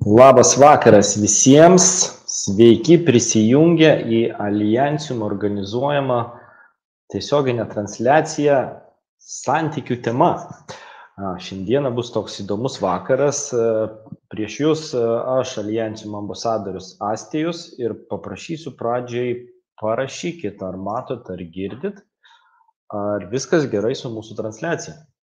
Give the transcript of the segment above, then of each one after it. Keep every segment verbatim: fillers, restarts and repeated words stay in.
Labas vakaras visiems, sveiki prisijungę į Alliantium organizuojamą tiesioginę transliaciją santykių tema. Šiandieną bus toks įdomus vakaras. Prieš jūs aš Alliantium ambasadorius Astijus ir paprašysiu pradžiai parašykit, ar matot, ar girdit, ar viskas gerai su mūsų transliacija.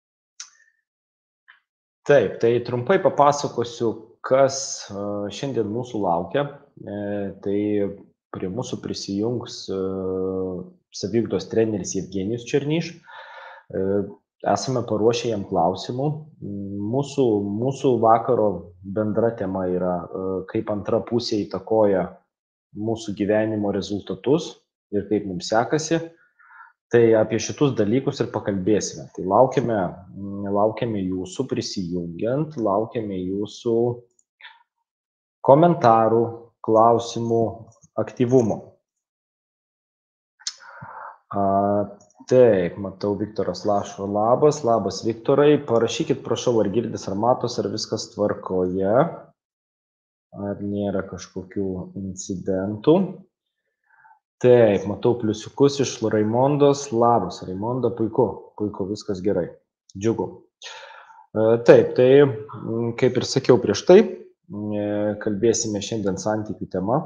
Taip, tai trumpai papasakosiu, kas šiandien mūsų laukia. Tai prie mūsų prisijungs saviugdos treneris Jevgenijus Černyš. Esame paruošę jam klausimų. Mūsų, mūsų vakaro bendra tema yra, kaip antra pusė įtakoja mūsų gyvenimo rezultatus ir kaip mums sekasi. Tai apie šitus dalykus ir pakalbėsime. Tai laukiame, laukiame jūsų prisijungiant, laukiame jūsų komentarų, klausimų, aktyvumo. A, taip, matau, Viktoras Lašo, labas, labas Viktorai. Parašykit, prašau, ar girdis, ar matos, ar viskas tvarkoje, ar nėra kažkokių incidentų. Taip, matau pliusiukus iš Raimondos. Labas, Raimonda, puiku, puiku, viskas gerai. Džiugu. Taip, tai kaip ir sakiau prieš tai, kalbėsime šiandien santykių tema.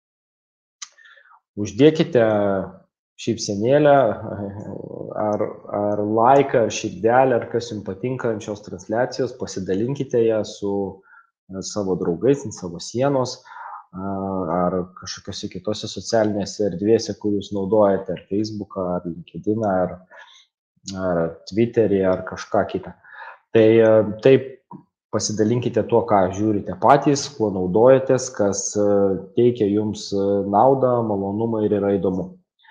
Uždėkite šypsenėlę, ar, ar laiką, ar širdelę, ar kas jums patinka ant šios transliacijos, pasidalinkite ją su savo draugais ant savo sienos, ar kažkokiose kitose socialinėse erdvėse, kur jūs naudojate, ar Facebooką, ar LinkedIn, ar, ar Twitterį, ar kažką kitą. Tai taip pasidalinkite tuo, ką žiūrite patys, kuo naudojatės, kas teikia jums naudą, malonumą ir yra įdomu.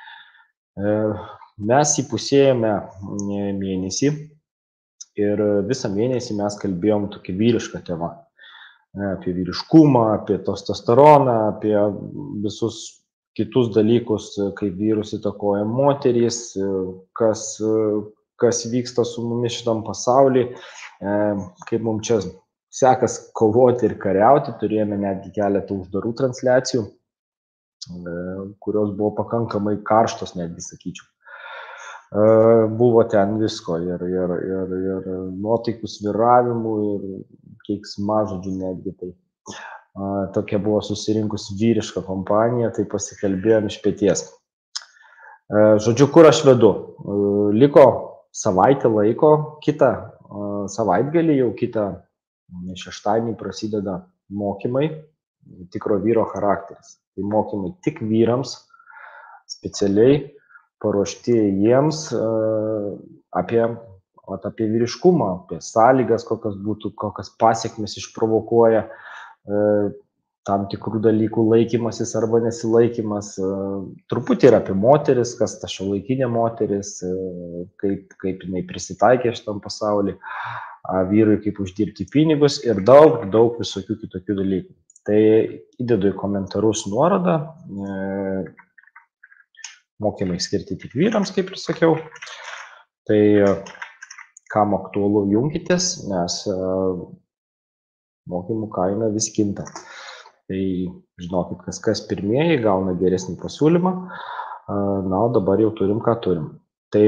Mes įpusėjome mėnesį ir visą mėnesį mes kalbėjom tokį vyrišką temą. Apie vyriškumą, apie testosteroną, apie visus kitus dalykus, kaip vyrus įtakoja moterys, kas, kas vyksta su mumis šitam pasauly, kaip mums čia sekas kovoti ir kariauti. Turėjome netgi keletą uždarų transliacijų, kurios buvo pakankamai karštos, netgi sakyčiau. Buvo ten visko ir, ir, ir, ir nuotaikų svyravimų, ir keiksmažodžių netgi. Tai tokia buvo susirinkus vyriška kompanija, tai pasikalbėjom iš peties. Žodžiu, kur aš vedu? Liko savaitę laiko, kitą savaitgalį, jau kitą šeštadienį prasideda mokymai tikro vyro charakteris. Tai mokymai tik vyrams, specialiai paruošti jiems apie, apie vyriškumą, apie sąlygas, kokios būtų, kokias pasekmes išprovokuoja tam tikrų dalykų laikymasis arba nesilaikymas. Truputį ir apie moteris, kas ta šiuolaikinė moteris, kaip, kaip jinai prisitaikė šitam pasaulį, vyrui kaip uždirbti pinigus ir daug, daug visokių kitokių dalykų. Tai įdedu į komentarus nuorodą. Mokymai skirti tik vyrams, kaip ir sakiau. Tai kam aktualu, jungitės, nes mokymų kaina vis kinta. Tai žinokit, kas kas pirmieji gauna geresnį pasiūlymą. Na, o dabar jau turim, ką turim. Tai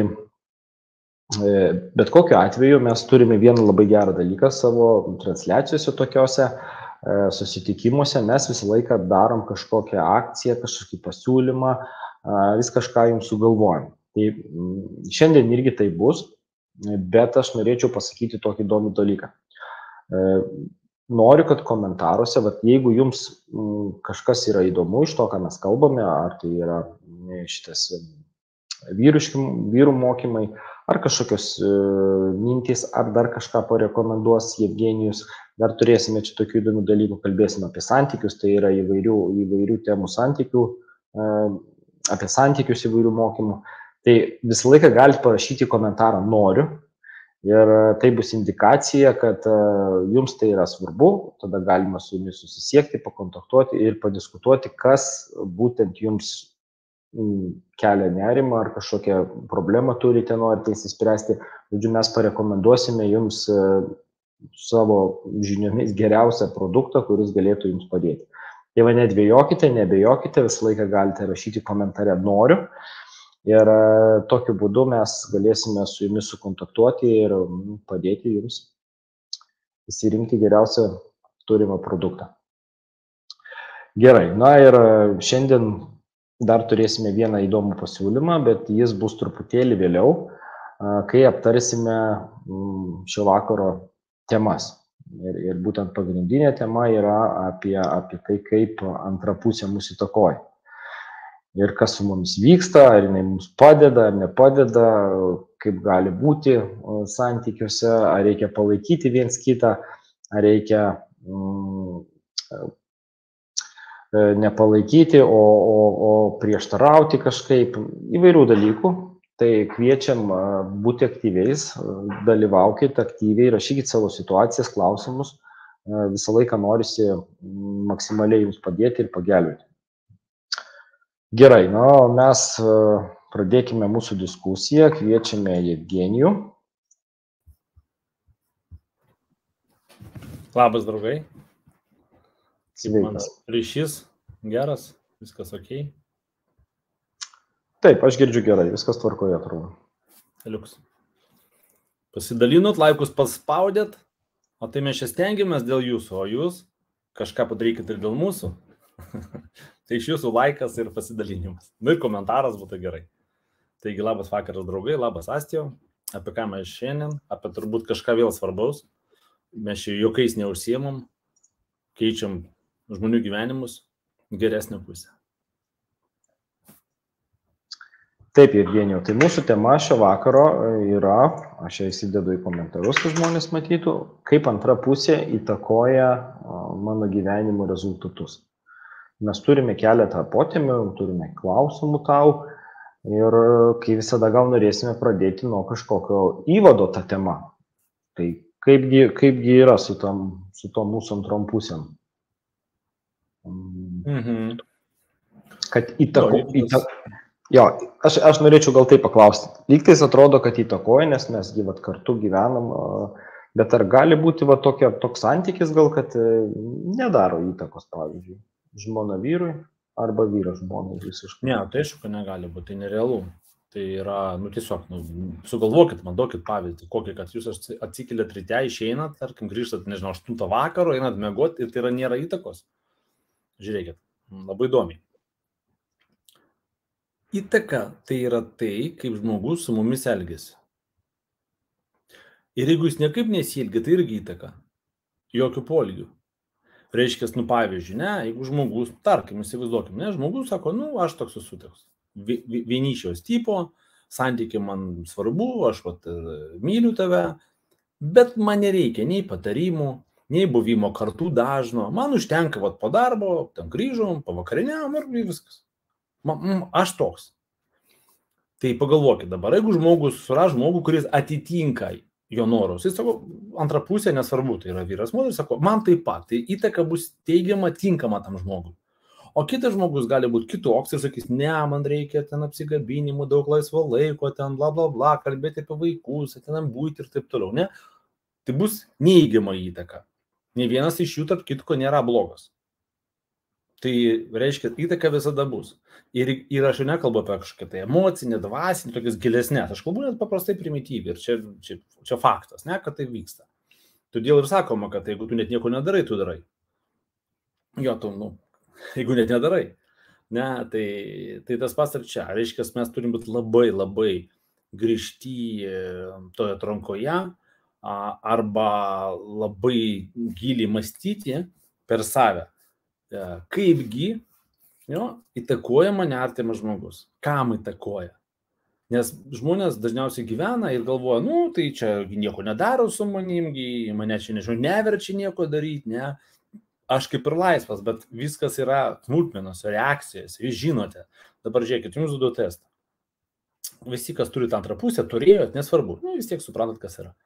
bet kokiu atveju mes turime vieną labai gerą dalyką savo transliacijose tokiose, susitikimuose. Mes visą laiką darom kažkokią akciją, kažkokį pasiūlymą, vis kažką jums sugalvojam. Tai šiandien irgi tai bus, bet aš norėčiau pasakyti tokį įdomų dalyką. Noriu, kad komentaruose, vat, jeigu jums kažkas yra įdomu iš to, ką mes kalbame, ar tai yra šitas vyriškų, vyrų mokymai, ar kažkokios mintys, ar dar kažką parekomenduos Jevgenijus, dar turėsime čia tokių įdomių dalykų, kalbėsime apie santykius, tai yra įvairių, įvairių temų santykių, apie santykius įvairių mokymų. Tai visą laiką galite parašyti komentarą noriu ir tai bus indikacija, kad jums tai yra svarbu, tada galima su jumis susisiekti, pakontaktuoti ir padiskutuoti, kas būtent jums kelia nerimą ar kažkokią problemą turite, norite įsispręsti. Žodžiu, mes parekomenduosime jums savo žiniomis geriausią produktą, kuris galėtų jums padėti. Tai va, nedvėjokite, nebejokite, visą laiką galite rašyti komentare noriu. Ir tokiu būdu mes galėsime su jumis sukontaktuoti ir padėti jums įsirinkti geriausią turimą produktą. Gerai, na ir šiandien dar turėsime vieną įdomų pasiūlymą, bet jis bus truputėlį vėliau, kai aptarsime šio vakaro temas. Ir, ir būtent pagrindinė tema yra apie, apie tai, kaip antra pusė mus įtakoja. Ir kas su mumis vyksta, ar jinai mums padeda, ar nepadeda, kaip gali būti santykiuose, ar reikia palaikyti viens kitą, ar reikia mm, nepalaikyti, o, o, o prieštarauti kažkaip, įvairių dalykų. Tai kviečiam būti aktyviais, dalyvaukite aktyviai, rašykite savo situacijas, klausimus. Visą laiką norisi maksimaliai jums padėti ir pagelbėti. Gerai, na, mes pradėkime mūsų diskusiją, kviečiame Jevgenijų. Labas, draugai. Sveikas. Ryšys geras, viskas ok. Taip, aš girdžiu gerai, viskas tvarkoje, atrodo. Liuks. Pasidalinot, laikus paspaudėt, o tai mes čia stengiamės dėl jūsų, o jūs kažką padarykit ir dėl mūsų. Tai iš jūsų laikas ir pasidalinimas. Nu ir komentaras būtų gerai. Taigi labas vakaras, draugai, labas Astijau. Apie ką mes šiandien, apie turbūt kažką vėl svarbaus. Mes čia jokiais neužsiemam, keičiam žmonių gyvenimus geresnę pusę. Taip, Jevgenijau, tai mūsų tema šio vakaro yra, aš ją įsidedu į komentarus, kad žmonės matytų, kaip antra pusė įtakoja mano gyvenimo rezultatus. Mes turime keletą potemių, turime klausimų tau ir kai visada gal norėsime pradėti nuo kažkokio įvado tą temą. Tai kaipgi, kaipgi yra su tom, su tom mūsų antrom pusėm? Mhm. Kad įtako... įtako Jo, aš, aš norėčiau gal tai paklausti. Lygtais atrodo, kad įtakoja, nes mes vat kartu gyvenam, bet ar gali būti va tokia, toks santykis gal, kad nedaro įtakos, pavyzdžiui, žmona vyrui arba vyras žmonai visiškai? Ne, tai aišku, negali būti, tai nerealu. Tai yra, nu tiesiog, nu, sugalvokit, man duokit pavyzdį, kokį, kad jūs atsikeliat ryte, išeinat, tarkim, grįžtat, nežinau, aštuntą vakaro, einat miegot ir tai yra nėra įtakos. Žiūrėkit, labai įdomiai. Įtaka tai yra tai, kaip žmogus su mumis elgiasi. Ir jeigu jis niekaip nesielgia, tai irgi įtaka. Jokių poelgių. Reiškia, nu pavyzdžiui, ne, jeigu žmogus, tarkim, įsivaizduokim, ne, žmogus sako, nu, aš toks esu toks. Vienišiaus tipo, santykiai man svarbu, aš vat, myliu tave, bet man nereikia nei patarimų, nei buvimo kartu dažno. Man užtenka vat, po darbo, ten grįžom, pavakariniam ir viskas. Aš toks. Tai pagalvokit dabar, jeigu žmogus suras žmogų, kuris atitinka jo norus, jis sako, antra pusė nesvarbu, tai yra vyras, moteris, sako, man taip pat, tai įtaka bus teigiama, tinkama tam žmogui. O kitas žmogus gali būti kitoks ir sakys, ne, man reikia ten apsigabinimų, daug laisvo laiko, ten bla bla bla, kalbėti apie vaikus, ten būti ir taip toliau, ne? Tai bus neįgiama įtaka. Nei vienas iš jų, tarp kitko, nėra blogas. Tai reiškia, įtaka visada bus. Ir, ir aš jau nekalbu apie kažkokią tai emocinę, dvasinę, tokias gilesnės. Aš kalbu net paprastai primityviai. Ir čia, čia, čia faktas, ne, kad tai vyksta. Todėl ir sakoma, kad jeigu tu net nieko nedarai, tu darai. Jo, tu, nu, jeigu net nedarai. Ne, tai, tai tas pats ir čia. Reiškia, mes turim būti labai, labai grįžti toje atrankoje arba labai giliai mąstyti per save. Kaipgi jo, įtakoja mane artimas žmogus. Kam įtakoja? Nes žmonės dažniausiai gyvena ir galvoja, nu, tai čia nieko nedaro su manimgi, mane čia nežinau, neverčia nieko daryti, ne. Aš kaip ir laisvas, bet viskas yra smulkmenos, reakcijos, jūs žinote. Dabar žiūrėkit, jums duodu testą. Visi, kas turi tą antrą pusę, turėjot, nesvarbu, nu, vis tiek suprantat, kas yra.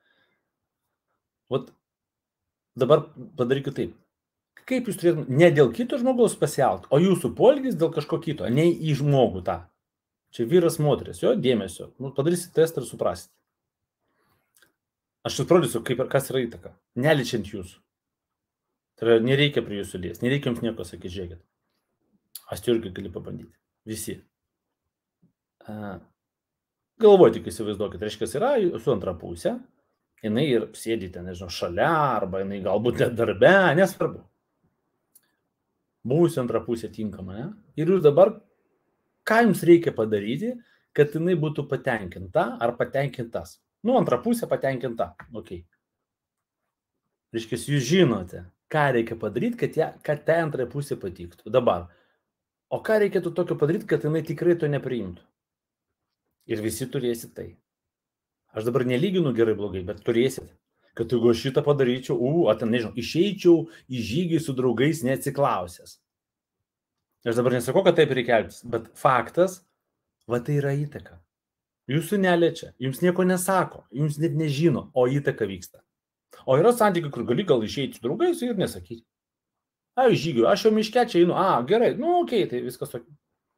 Vat dabar padarykit taip. Kaip jūs turėtumėte ne dėl kito žmogaus pasielgti, o jūsų poelgis dėl kažko kito, ne į žmogų tą. Čia vyras, moteris, jo, dėmesio. Nu, padarysit testą ir suprasit. Aš jūs parodysiu, kaip, kas yra įtaka. Neličiant jūsų. Tai yra, nereikia prie jūsų lies, nereikia jums nieko sakyti, žiūrėkit. Aš tai irgi gali pabandyti. Visi. Uh, Galvoju, tik įsivaizduokit, reiškia, yra su antra pusė, jinai ir sėdite, nežinau, šalia, arba jinai galbūt net darbe, nesvarbu. Buvusi antra pusė tinkama, ne? Ir jūs dabar, ką jums reikia padaryti, kad jinai būtų patenkinta ar patenkintas? Nu, antra pusė patenkinta, okei. Okay. Reiškia, jūs žinote, ką reikia padaryti, kad, ją, kad tai antrai pusė patiktų. Dabar, o ką reikėtų tokio padaryti, kad jinai tikrai to nepriimtų? Ir visi turėsit tai. Aš dabar nelyginu gerai blogai, bet turėsit. Kad jeigu aš šitą padaryčiau, u, o ten, nežinau, išeičiau į žygį su draugais neatsiklausęs. Aš dabar nesakau, kad taip reikia elgtis, bet faktas, va tai yra įtaka. Jūsų neliečia, jums nieko nesako, jums net nežino, o įtaka vyksta. O yra santykiai, kur gali gal išeiti su draugais ir nesakyti. A, žygiu, aš jau miške čia einu, a, gerai, nu, okei, okay, tai viskas ok.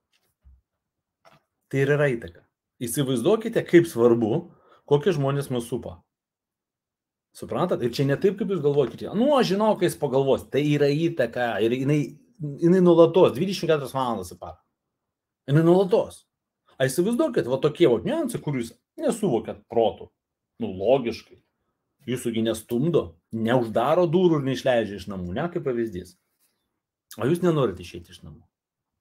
Tai ir yra įtaka. Įsivaizduokite, kaip svarbu, kokie žmonės mus supa. Suprantat? Ir čia ne taip, kaip jūs galvojate. Nu, aš žinau, kai jis pagalvos. Tai yra įtaka. Ir jinai, jinai nulatos, dvidešimt keturias valandas į parą. Jinai nulatos. A įsivaizduokit, va tokie va niuansai, kur jūs nesuvokėt protų. Nu, logiškai. Jūsųgi nestumdo, neuždaro durų ir neišleidžia iš namų, ne kaip pavyzdys. O jūs nenorite išeiti iš namų.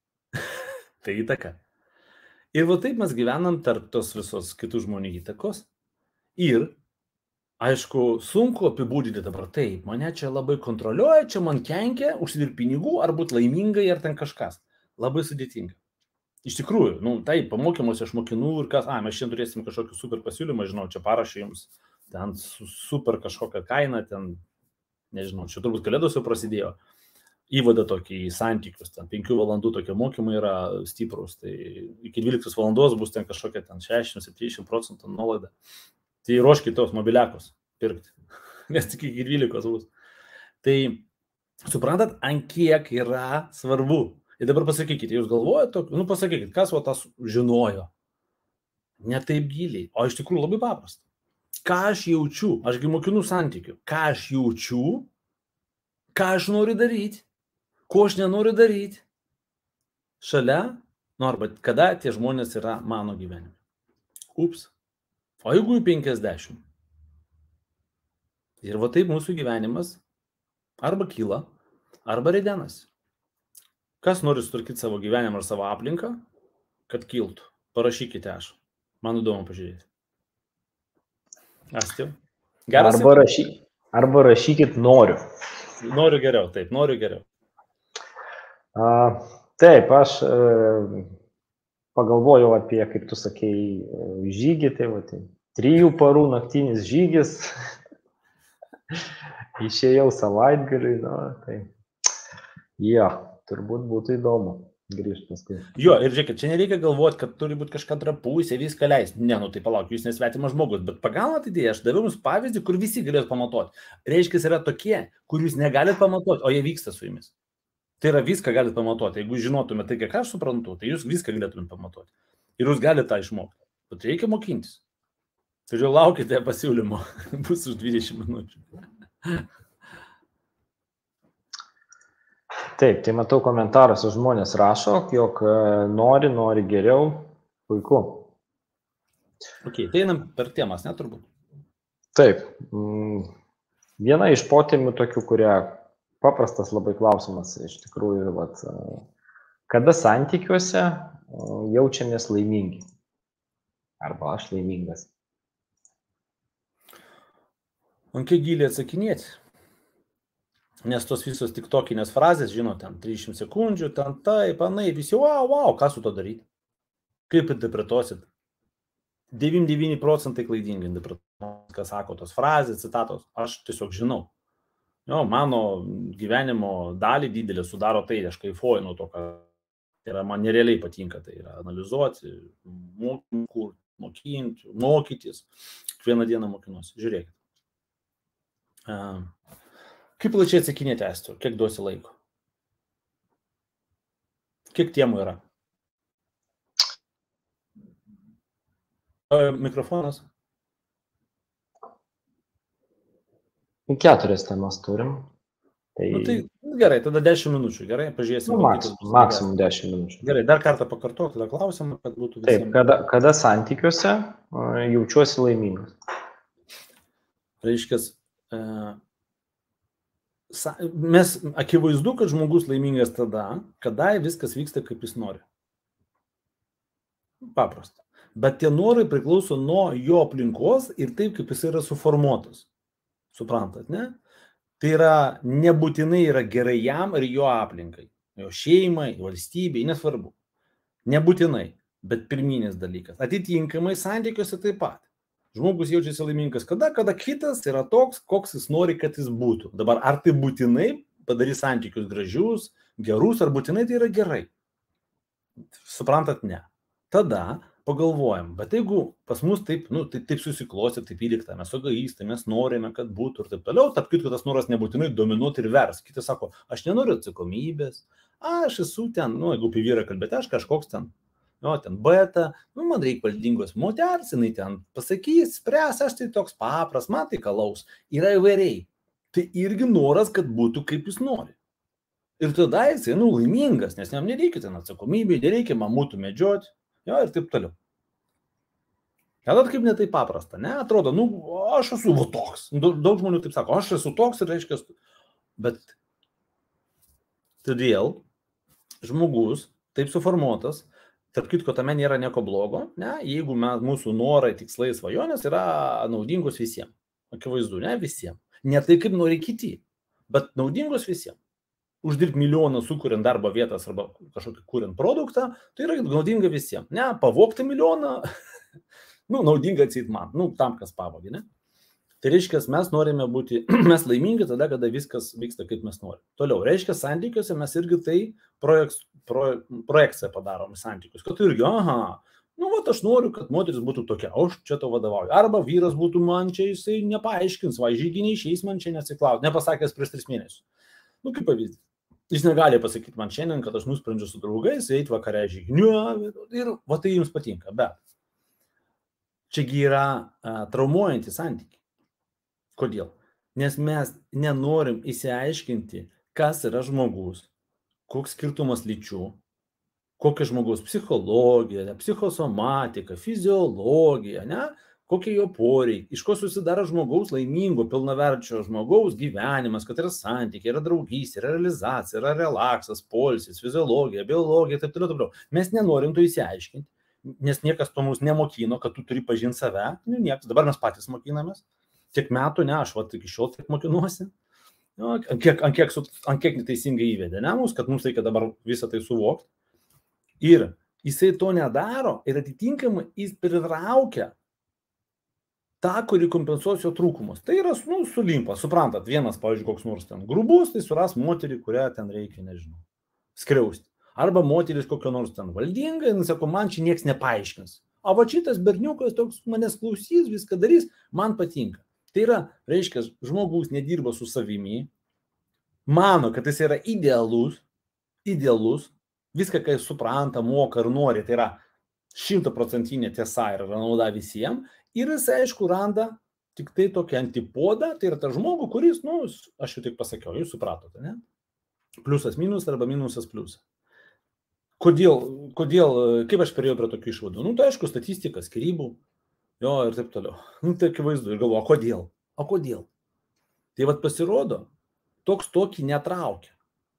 Tai įtaka. Ir va taip mes gyvenam tarp tos visos kitų žmonių įtakos. Ir, aišku, sunku apibūdinti dabar taip, mane čia labai kontroliuoja, čia man kenkia, užsidirbt pinigų, ar būt laimingai, ar ten kažkas. Labai sudėtinga. Iš tikrųjų, nu, taip, pamokymuose aš mokinu ir kas, a, mes šiandien turėsim kažkokį super pasiūlymą, žinau, čia parašė jums ten super kažkokią kainą, ten, nežinau, čia turbūt kalėdos jau prasidėjo. Įvada tokį į santykius, ten penkių valandų tokie mokymai yra stiprus, tai iki dvyliktos valandos bus ten kažkokia ten šešiasdešimt septyniasdešimt procentų nuolaida. Tai ruoškite tos mobiliakos pirkti, nes tik iki dvylikos bus. Tai suprantat, ant kiek yra svarbu. Ir dabar pasakykite, jūs galvojate, nu pasakykite, kas va tas žinojo. Ne taip giliai, o iš tikrųjų labai paprasta. Ką aš jaučiu, ašgi mokinu santykių, ką aš jaučiu, ką aš noriu daryti, ko aš nenoriu daryti, šalia, nu arba kada tie žmonės yra mano gyvenime. Ups. O jeigu į penkiasdešimt. Ir va taip mūsų gyvenimas arba kyla, arba ridenasi. Kas nori sutvarkyti savo gyvenimą ar savo aplinką, kad kiltų? Parašykite aš. Man įdomu pažiūrėti. Astė. Geras. Arba, rašy, arba rašykit noriu. Noriu geriau, taip, noriu geriau. A, taip, aš e, pagalvojau apie, kaip tu sakei, žygį, tai va, tai trijų parų naktinis žygis. Išėjau savaitgalį, na, tai jo, turbūt būtų įdomu grįžti paskui. Jo, ir žiūrėkit, čia nereikia galvoti, kad turi būti kažką trapusė, viską leisti. Ne, nu tai palauk, jūs nesvetimas žmogus, bet pagalvot idėją, aš daviau jums pavyzdį, kur visi galėtų pamatuoti. Reiškia, yra tokie, kur jūs negalit pamatuoti, o jie vyksta su jumis. Tai yra viską galite pamatuoti. Jeigu žinotumėte tai, ką aš suprantu, tai jūs viską galėtumėte pamatuoti. Ir jūs galite tą išmokti. Bet reikia mokintis. Tai jau laukite pasiūlymo. Bus už dvidešimt minučių. Taip, tai matau komentaruose žmonės rašo, jog nori, nori geriau. Puiku. Ok, tai einam per temas, ne turbūt? Taip. Viena iš potemių tokių, kurie paprastas labai klausimas iš tikrųjų, vat, kada santykiuose jaučiamės laimingi? Arba aš laimingas. Ant kiek giliai atsakinėti? Nes tos visos tiktokinės frazės, žinot, ten trisdešimt sekundžių, ten taip, anai, visi, wow, wow, ką su to daryti? Kaip interpretuosit? devyniasdešimt devyni procentai klaidingai interpretuosit, ką sako tos frazės, citatos, aš tiesiog žinau. Jo, mano gyvenimo dalį didelį sudaro tai, aš kaifuoju nuo to, ką tai yra, man nerealiai patinka, tai yra analizuoti, mokinti, mokinti, mokytis. Kiekvieną dieną mokinuosi, žiūrėkit. Uh, Kaip plačiai atsakinėti, Astu? Kiek duosi laiko? Kiek temų yra? Mikrofonas? Keturias temas turim. Tai, Nu, tai gerai, tada dešimt minučių, gerai, pažiūrėsim. nu, gal maks, kitas bus maksimum ilgesnis. dešimt minučių. Gerai, dar kartą pakartok tada klausimą, kad būtų Taip, visiems. kada, kada santykiuose a, jaučiuosi laimingas? Reiškia, e, sa- mes akivaizdu, kad žmogus laimingas tada, kada viskas vyksta kaip jis nori. Paprasta. Bet tie norai priklauso nuo jo aplinkos ir taip, kaip jis yra suformuotas. Suprantat, ne? Tai yra nebūtinai yra gerai jam ir jo aplinkai, jo šeimai, valstybei, nesvarbu. Nebūtinai, bet pirminis dalykas. Atitinkamai santykiuose taip pat. Žmogus jaučiasi laimingas kada, kada kitas yra toks, koks jis nori, kad jis būtų. Dabar ar tai būtinai padarys santykius gražius, gerus, ar būtinai tai yra gerai? Suprantat, ne. Tada pagalvojam, bet jeigu pas mus taip, nu, taip, taip susiklosti, taip įlikta, mes egoistai, mes norime, kad būtų ir taip toliau, tarp kitko tas noras nebūtinai dominuoti ir vers. Kitas sako, aš nenoriu atsakomybės, aš esu ten, nu, jeigu apie vyrą kalbėti, aš kažkoks ten, nu, ten beta, nu, man reikia valdingos moters, jinai ten pasakys, spręs, aš tai toks papras, man tai kalaus. Yra įvairiai. Tai irgi noras, kad būtų kaip jis nori. Ir tada jisai, nu, laimingas, nes jam nereikia ten atsakomybė, nereikia mamutų medžioti, jo, ir taip toliau. Tada kaip ne taip paprasta, ne? Atrodo, nu, aš esu va toks. Daug, daug žmonių taip sako, aš esu toks ir reiškia, bet todėl žmogus taip suformuotas, tarp kitko tame nėra nieko blogo, ne? Jeigu mes, mūsų norai, tikslai, svajonės yra naudingos visiems. Akivaizdu, ne visiems. Ne tai kaip nori kiti, bet naudingos visiems. Uždirbti milijoną sukuriant darbo vietas arba kažkokį kuriant produktą, tai yra naudinga visiems. Ne, pavogti milijoną, nu, naudinga atseit man, nu, tam, kas pavogė, ne? Tai reiškia, mes norime būti, mes laimingi tada, kada viskas vyksta, kaip mes norime. Toliau, reiškia, santykiuose mes irgi tai projek, pro, projekciją padarom santykius, kad irgi, aha, nu, va, aš noriu, kad moteris būtų tokia, aš čia to vadovauju. Arba vyras būtų man čia, jisai nepaaiškins, va, žyginiai išeis man čia nesiklaus, nepasakęs prieš tris mėnesius. Nu, kaip pavyzdys. Jis negali pasakyti man šiandien, kad aš nusprendžiu su draugais, eiti vakare žyginiu ir va tai jums patinka, bet čiagi yra a, traumuojantys santykiai. Kodėl? Nes mes nenorim įsiaiškinti, kas yra žmogus, koks skirtumas lyčių, kokia žmogaus psichologija, psichosomatika, fiziologija, ne? Kokie jo poreikiai, iš ko susidaro žmogaus laimingo, pilnaverčio žmogaus gyvenimas, kad yra santykiai, yra draugystė, yra realizacija, yra relaksas, poilsis, fiziologija, biologija, taip toliau, taip toliau. Mes nenorim to įsiaiškinti, nes niekas to mums nemokino, kad tu turi pažinti save, nu, niekas, dabar mes patys mokinamės, tiek metų, ne, aš va, iki šiol tiek mokinuosi, nu, ant kiek, ant kiek, ant kiek neteisingai įvedė, ne, mums, kad mums reikia dabar visą tai suvokti. Ir jisai to nedaro ir atitinkamai jis pritraukia tą, kuri kompensuos jo trūkumus. Tai yra, nu, sulimpa, suprantat, vienas, pavyzdžiui, koks nors ten grubus, tai suras moterį, kurią ten reikia, nežinau, skriausti. Arba moteris kokio nors ten valdinga, jis sako, man čia nieks nepaaiškins. O va šitas berniukas toks manęs klausys, viską darys, man patinka. Tai yra, reiškia, žmogus nedirba su savimi, mano, kad jis yra idealus, idealus, viską, ką jis supranta, moka ir nori, tai yra šimtaprocentinė tiesa ir yra nauda visiems. Ir jis, aišku, randa tik tai tokią antipodą, tai yra ta žmogų, kuris, nu, aš jau tik pasakiau, jūs supratote, ne? Pliusas minus arba minusas pliusas. Kodėl, kodėl, kaip aš perėjau prie tokių išvadų? Nu, tai aišku, statistika, skyrybų, jo, ir taip toliau. Nu, tai akivaizdu, ir galvoju, o kodėl? O kodėl? Tai vat pasirodo, toks tokį netraukia.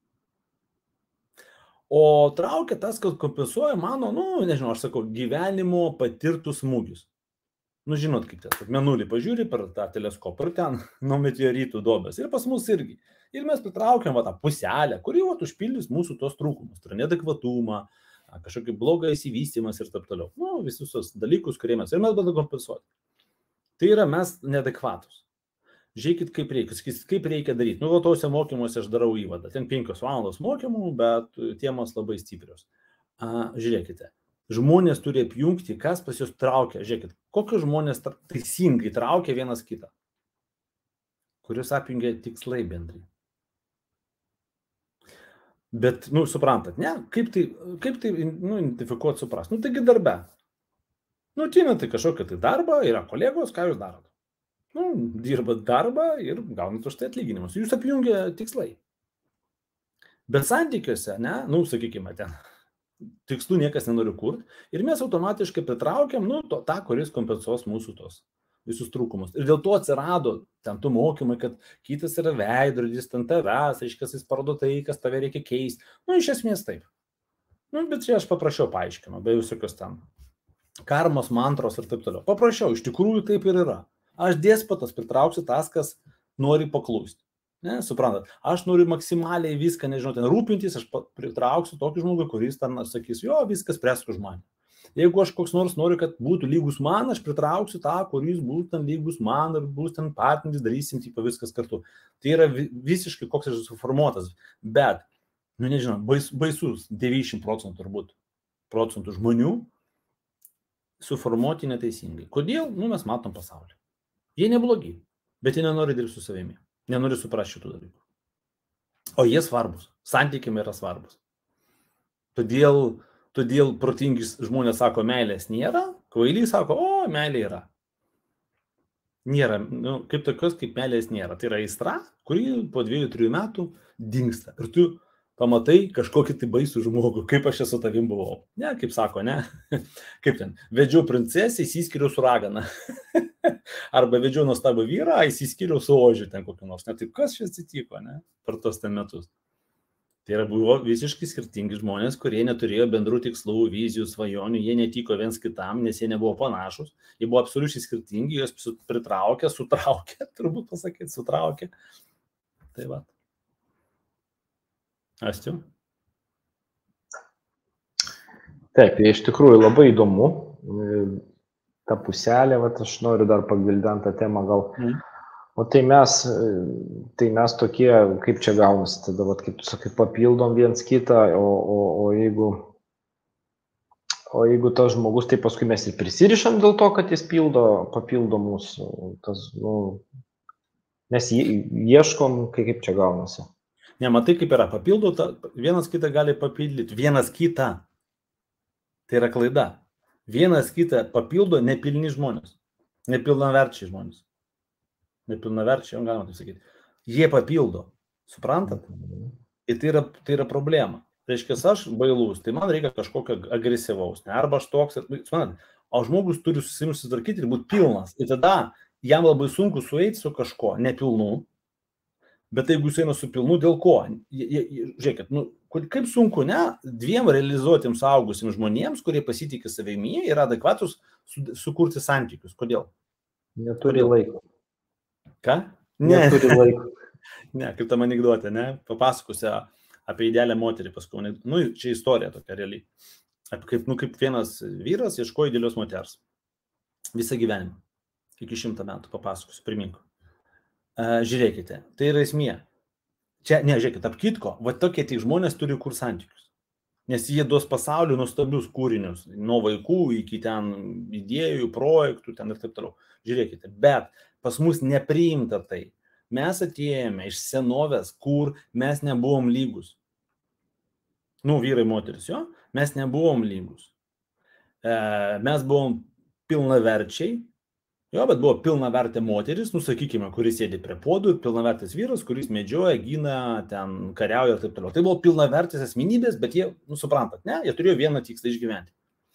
O traukia tas, kad kompensuoja mano, nu, nežinau, aš sakau, gyvenimo patirtus smūgius. Nu, žinot, kaip tas, mėnulį pažiūri per tą teleskopą ir ten nuo meteoritų duobės. Ir pas mus irgi. Ir mes pritraukiam va, tą puselę, kuri va, užpildys mūsų tos trūkumus. Tai yra neadekvatumą, kažkokį blogą įsivystymas ir taip toliau. Nu, visus tos dalykus, kurie mes. Ir mes bandome kompensuoti. Tai yra mes neadekvatus. Žiūrėkit, kaip reikia, kaip reikia daryti. Nu, va, tose mokymuose aš darau įvadą. Ten penkios valandos mokymų, bet temos labai stiprios. A, žiūrėkite. Žmonės turi apjungti, kas pas jūs traukia. Žiūrėkit, kokius žmonės teisingai traukia vienas kitą, kuriuos apjungia tikslai bendrai. Bet, nu, suprantat, ne? Kaip tai, kaip tai nu, identifikuoti, suprast? Nu, taigi darbe. Nu, ateinate kažkokią tai darbą, yra kolegos, ką jūs darote? Nu, dirbat darbą ir gaunat už tai atlyginimus. Jūs apjungia tikslai. Bet santykiuose, ne, nu, sakykime, ten tikslų niekas nenori kurti ir mes automatiškai pritraukiam, nu, to, tą, kuris kompensuos mūsų tos visus trūkumus. Ir dėl to atsirado ten tų mokymai, kad kitas yra veidrodis, ten tavęs, reiškia, jis parodo tai, kas tave reikia keisti. Nu, iš esmės taip. Nu, bet čia aš paprašiau paaiškinu, be visokios ten karmos, mantros ir taip toliau. Paprašiau, iš tikrųjų taip ir yra. Aš despotas pritrauksiu tas, kas nori paklusti. Ne, suprantat, aš noriu maksimaliai viską, nežinau, ten rūpintis, aš pritrauksiu tokį žmogų, kuris ten sakys, jo, viskas spręsk už mane. Jeigu aš koks nors noriu, kad būtų lygus man, aš pritrauksiu tą, kuris bus ten lygus man ir bus ten partneris, darysim tipo viskas kartu. Tai yra visiškai koks aš suformuotas, bet, nu nežinau, bais, baisus devyniasdešimt procentų turbūt procentų žmonių suformuoti neteisingai. Kodėl? Nu, mes matom pasaulį. Jie neblogi, bet jie nenori dirbti su savimi. Nenori suprasti šitų dalykų. O jie svarbus. Santykiai yra svarbus. Todėl, todėl protingi žmonės sako, meilės nėra, kvailiai sako, o, meilė yra. Nėra, nu, kaip tokios, kaip meilės nėra. Tai yra aistra, kuri po dviejų, trijų metų dingsta. Ir tu pamatai kažkokį tai baisų žmogų, kaip aš esu tavim buvau. Ne, kaip sako, ne. Kaip ten, vedžiau princesę, įsiskiriau su ragana. Arba vedžiau nuostabų vyrą, įsiskiriau su ožiu ten kokiu nors. Ne, taip kas čia atsitiko, ne, per tos ten metus. Tai yra buvo visiškai skirtingi žmonės, kurie neturėjo bendrų tikslų, vizijų, svajonių, jie netiko viens kitam, nes jie nebuvo panašus, jie buvo absoliučiai skirtingi, juos pritraukė, sutraukė, turbūt pasakyti, sutraukė. Tai va. Astiu? Taip, iš tikrųjų labai įdomu. Ta puselė, vat, aš noriu dar pagvildinti tą temą gal. Mm. O tai mes, tai mes tokie, kaip čia gaunasi, tada, vat, kaip tu sakai, papildom viens kitą, o, o, o, jeigu, o jeigu tas žmogus, tai paskui mes ir prisirišam dėl to, kad jis pildo, papildo mūsų, tas, nu, mes ieškom, kaip čia gaunasi. Ne, matai, kaip yra, papildo, vienas kitą gali papildyti, vienas kitą. Tai yra klaida. Vienas kitą papildo nepilni žmonės, nepilnaverčiai žmonės. Nepilnaverčiai, jau galima taip sakyti. Jie papildo, suprantat? Ir tai yra, tai yra problema. Reiškia, aš bailus, tai man reikia kažkokio agresyvaus, ne? Arba aš toks, suprantat, o žmogus turi susitvarkyti ir būti pilnas. Ir tada jam labai sunku sueiti su kažko nepilnu. Bet jeigu jis eina su pilnu, dėl ko? Žiūrėkit, nu, kaip sunku, ne, dviem realizuotiems suaugusiems žmonėms, kurie pasitikė savimi ir adekvatus su, sukurti santykius. Kodėl? Neturi laiko. Ką? Ne. Neturi laiko. Ne, kaip tam anekdotė, ne, papasakosiu apie idealią moterį paskui. Nu, čia istorija tokia realiai. Kaip, nu, kaip vienas vyras ieškojo idealios moters. Visą gyvenimą. Iki šimtą metų papasakosiu, priminku. Uh, žiūrėkite, tai yra esmė. Čia, ne, žiūrėkit, apkitko, va tokie tik žmonės turi kur santykius. Nes jie duos pasauliu nuostabius kūrinius, nuo vaikų iki ten idėjų, projektų, ten ir taip toliau. Žiūrėkite, bet pas mus nepriimta tai. Mes atėjome iš senovės, kur mes nebuvom lygus. Nu, vyrai, moteris, jo, mes nebuvom lygus. Uh, mes buvom pilnaverčiai. Jo, bet buvo pilnavertė moteris, nu, sakykime, kuris sėdi prie podų, ir pilnavertis vyras, kuris medžioja, gina, ten kariauja ir taip toliau. Tai buvo pilnavertis asmenybės, bet jie, nu, suprantat, ne, jie turėjo vieną tikslą išgyventi.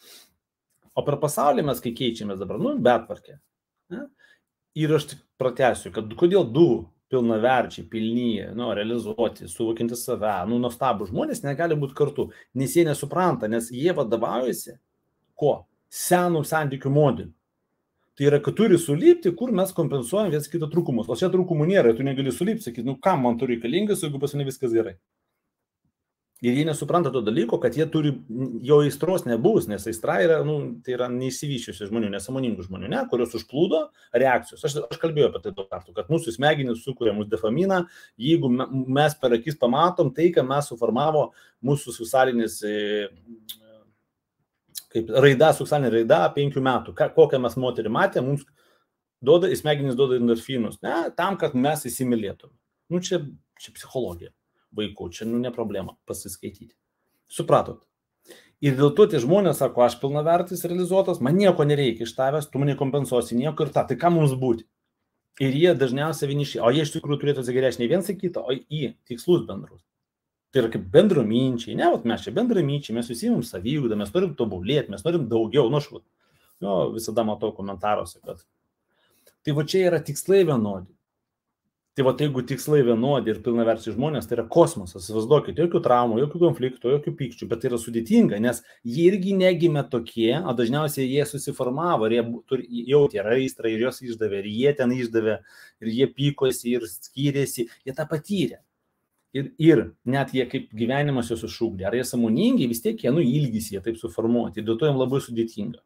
O per pasaulį mes, kai keičiamės dabar, nu, betvarkė. Ne? Ir aš tik pratęsiu, kad kodėl du pilnaverčiai, pilni, nu, realizuoti, suvokinti save, nu, nuostabų žmonės negali būti kartu, nes jie nesupranta, nes jie vadovaujasi, ko? Senų santykių modelių. Tai yra, kad turi sulipti, kur mes kompensuojam viens kito trūkumus. O čia trūkumų nėra, tu negali sulipti, sakyti, nu kam man turi reikalingas, jeigu pas mane viskas gerai. Ir jie nesupranta to dalyko, kad jie turi, jo aistros nebus, nes aistra yra, nu, tai yra neįsivyščiusių žmonių, nesąmoningų žmonių, ne, kurios užplūdo reakcijos. Aš, aš kalbėjau apie tai daug kartų, kad mūsų smegenys sukuria mūsų dopaminą, jeigu mes per akis pamatom tai, ką mes suformavo mūsų socialinis kaip raida, seksualinė raida penkių metų. Ką, kokią mes moterį matė, mums duoda, smegenys duoda endorfinus, ne, tam, kad mes įsimylėtume. Nu, čia, čia psichologija vaikų, čia, nu, ne problema pasiskaityti. Supratot? Ir dėl to tie žmonės sako, aš pilnavertis realizuotas, man nieko nereikia iš tavęs, tu mane kompensuosi nieko ir tą. Tai ką mums būti? Ir jie dažniausiai vieniši, o jie iš tikrųjų turėtų atsigręžti ne vienas į kitą, o į tikslus bendrus. Tai yra kaip bendraminčiai, ne, vat mes čia bendraminčiai, mes visi mums savygudą, mes norim tobulėti, mes norim daugiau, nu aš vat, jo, visada matau komentaruose, kad tai va čia yra tikslai vienodi. Tai va jeigu tikslai vienodi ir pilnaverčiai žmonės, tai yra kosmosas, įsivaizduokit, jokių traumų, jokių konfliktų, jokių pykčių, bet tai yra sudėtinga, nes jie irgi negimė tokie, o dažniausiai jie susiformavo, ir jie jautė aistrą ir jos išdavė, ir jie ten išdavė, ir jie pykosi, ir skyrėsi, jie tą patyrė. Ir, ir net jie kaip gyvenimas juos užšūkdė, ar jie sąmoningi, vis tiek jie, nu, ilgis jie taip suformuoti, ir dėl to jiems labai sudėtinga.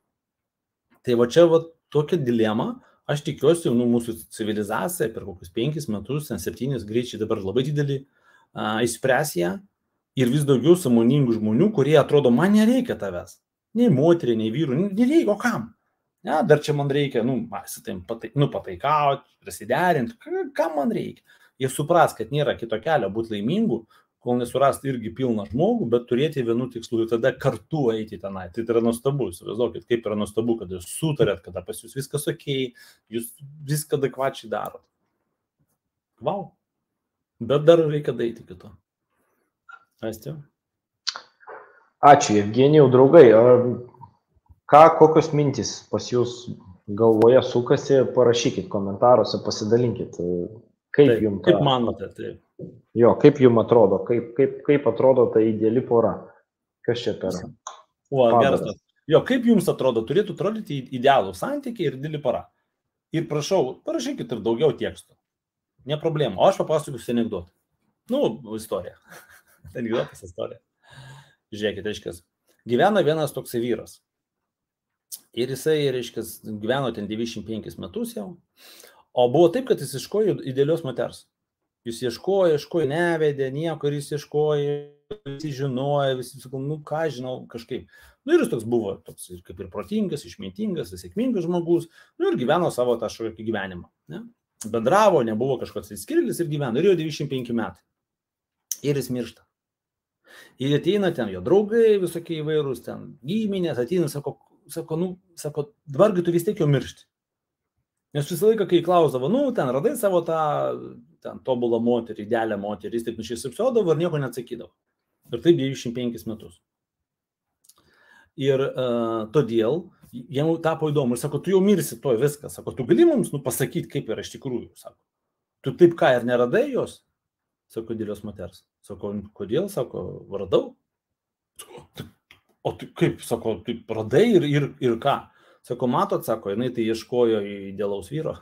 Tai va čia va tokia dilema, aš tikiuosi, nu, mūsų civilizacija per kokius penkis metus, ten septynis greičiai dabar labai didelį, a, išspręs ją, ir vis daugiau sąmoningų žmonių, kurie atrodo, man nereikia tavęs, nei moteriai, nei vyrų, nereikia, o kam? Ne, dar čia man reikia, nu, pasitim, patai, nu, pataikauti, prisiderinti, kam man reikia? Jie supras, kad nėra kito kelio būti laimingų, kol nesurasti irgi pilną žmogų, bet turėti vienų tikslų ir tada kartu eiti tenai. Tai yra nuostabu, įsivaizduokit, kaip yra nuostabu, kad jūs sutarėt, kada pas jūs viskas okei, jūs viską adekvačiai darot. Vau. Bet dar reikia daryti kito. Aistė? Ačiū, Evgenijau, draugai. Ką, kokios mintys pas jūs galvoje sukasi, parašykit komentaruose, pasidalinkit. Kaip, taip, jums, kaip manote, taip. Jo, kaip jums atrodo, kaip, kaip, kaip atrodo ta ideali pora? Kas čia per? O, geras. Jo, kaip jums atrodo, turėtų atrodyti idealų santykiai ir ideali pora. Ir prašau, parašykit ir daugiau tekstų. Ne problema. O aš papasakosiu anekdotą. Nu, istorija. Anekdotas istorija. Žiūrėkit, reiškia, gyvena vienas toksai vyras. Ir jisai, reiškia, gyveno ten devyniasdešimt penkis metus jau. O buvo taip, kad jis ieškojo idealios moters. Jis ieškojo, ieškojo, nevedė, nieko, ir jis ieškojo, visi žinojo, visi sakau, nu ką žinau, kažkaip. Nu ir jis toks buvo, toks kaip ir protingas, išmintingas, sėkmingas žmogus, nu ir gyveno savo tą šokį gyvenimą. Ne? Bendravo, nebuvo kažkoks įskirilis ir gyveno, ir jau devyniasdešimt penki metai. Ir jis miršta. Ir ateina ten jo draugai, visokie įvairūs, ten giminės, ateina, sako, sako, nu, sako, dabargi tu vis tiek jau miršti. Nes visą laiką, kai klausdavo, nu, ten radai savo tą ten, tobulą moterį, idealią moterį, jis taip nušypsodavo ir nieko neatsakydavo. Ir taip devyniasdešimt penkis metus. Ir uh, todėl jam tapo įdomu. Ir sako, tu jau mirsi to viską. Sako, tu gali mums nu, pasakyti, kaip yra iš tikrųjų. Sako, tu taip ką ir neradai jos? Sako, idealios moters. Sako, kodėl? Sako, radau. O tu kaip? Sako, taip radai ir, ir, ir ką? Sako, matot, sako, jinai tai ieškojo idealaus vyro.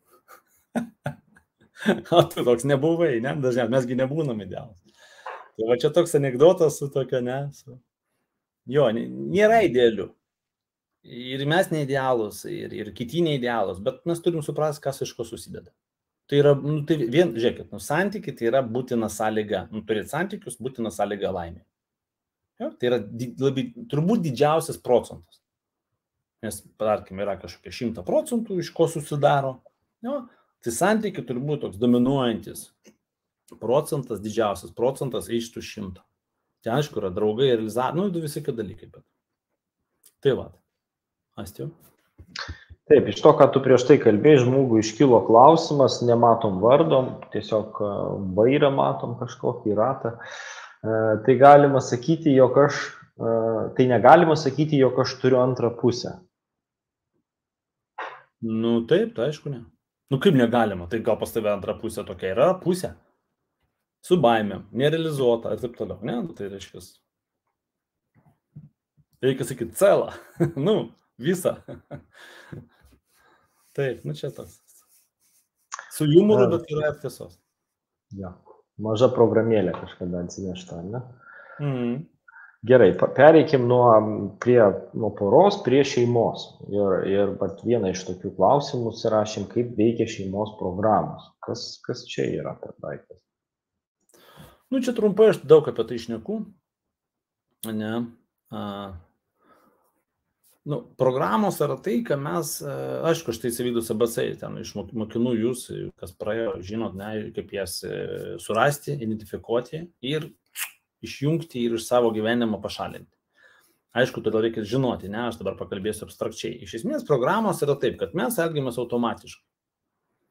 O tu toks nebuvai, ne? Dažniausiai mesgi nebūnam idealus. Tai va čia toks anekdotas su tokia, ne? Su... Jo, nėra idealių. Ir mes neidealus, ir, ir kiti neidealus, bet mes turim suprasti, kas iš ko susideda. Tai yra, nu, tai vien, žiūrėkit, nu, santykiai tai yra būtina sąlyga. Nu, turėti santykius būtina sąlyga laimė. Jo, tai yra di, labai, turbūt didžiausias procentas. Nes, tarkim, yra kažkokia šimta procentų, iš ko susidaro. Jo, tai santykiai turi būti toks dominuojantis procentas, didžiausias procentas iš tų šimto. Tai aišku, yra draugai, realizacija, nu, visi kad dalykai. Bet. Tai va. Aistė. Taip, iš to, ką tu prieš tai kalbėjai, žmogui iškilo klausimas, nematom vardo, tiesiog vairą matom kažkokį ratą. Tai galima sakyti, jog aš, tai negalima sakyti, jog aš turiu antrą pusę. Nu taip, tai aišku ne. Nu kaip negalima, tai gal pas tave antra pusė tokia yra pusė. Su baimėm, nerealizuota ir taip toliau. Ne, tai reiškia. Reikia sakyti celą. Nu, visą. Taip, nu čia tas. Su jumoru, bet yra ir tiesos. Ja. Maža programėlė kažkada atsinešta, ne? Mhm. Gerai, pereikim nuo, prie, nuo poros prie šeimos. Ir, ir bet vieną iš tokių klausimų surašėm, kaip veikia šeimos programos. Kas, kas čia yra per daiktas? Nu, čia trumpai aš daug apie tai šneku. Ne. A, nu, programos yra tai, kad mes, aišku, aš tai įsivydus A B C, ten išmokinu jūs, kas praėjo, žinot, ne, kaip jas surasti, identifikuoti ir išjungti ir iš savo gyvenimo pašalinti. Aišku, todėl reikia žinoti, ne, aš dabar pakalbėsiu abstrakčiai. Iš esmės, programos yra taip, kad mes elgiamės automatiškai.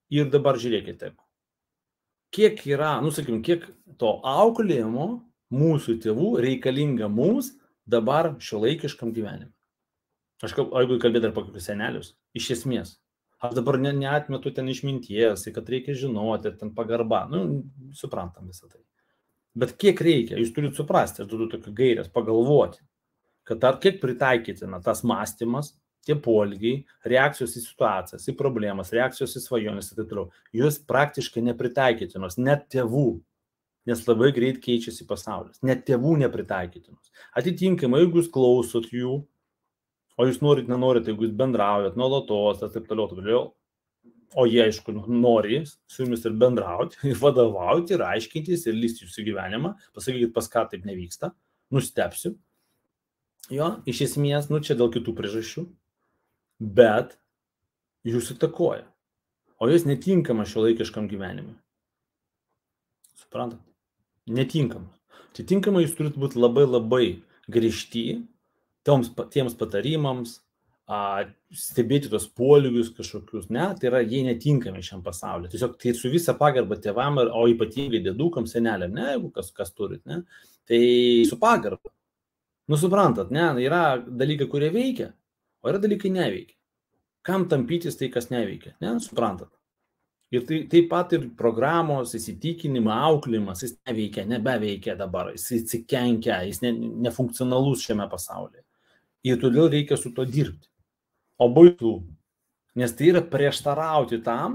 Ir dabar žiūrėkite, kiek yra, nu sakykim, kiek to auklėjimo mūsų tėvų reikalinga mums dabar šiuolaikiškam gyvenimui. Aš kalb, jeigu kalbėt dar po kokius senelius, iš esmės. Aš dabar ne, neatmetu ten išminties, kad reikia žinoti, ten pagarba, nu, suprantam visą tai. Bet kiek reikia, jūs turite suprasti, aš duodu tokių gairės, pagalvoti, kad ar kiek pritaikytina tas mąstymas, tie poelgiai, reakcijos į situacijas, į problemas, reakcijos į svajonės ir taip toliau. Jūs praktiškai nepritaikytinos, net tėvų, nes labai greit keičiasi pasaulis, net tėvų nepritaikytinos. Atitinkamai, jeigu jūs klausot jų, o jūs norit, nenorit, jeigu jūs bendraujat, nuolatos, ir taip toliau, taip toliau, o jie, aišku, nori su jumis ir bendrauti, ir vadovauti, ir aiškintis, ir lysti jūsų gyvenimą, pasakykit, pas ką taip nevyksta, nustepsiu. Jo, iš esmės, nu čia dėl kitų priežasčių, bet jūs įtakoja, o jūs netinkamas šiuolaikiškam gyvenimui. Suprantat? Netinkamas. Atitinkamai jūs turite būti labai labai griežti tiems, tiems patarimams, a, stebėti tos poelgius kažkokius, ne, tai yra jie netinkami šiam pasauliu. Tiesiog tai su visa pagarba tėvam, o ypatingai dėdukam, seneliam, ne, jeigu kas, kas turit, ne, tai su pagarba. Nu, suprantat, ne, yra dalykai, kurie veikia, o yra dalykai neveikia. Kam tampytis tai, kas neveikia, ne, suprantat. Ir tai, taip pat ir programos, įsitikinimo, auklėjimas, jis neveikia, nebeveikia dabar, jis atsikenkia, jis ne, nefunkcionalus šiame pasaulyje. Ir todėl reikia su to dirbti. O baisu, nes tai yra prieštarauti tam,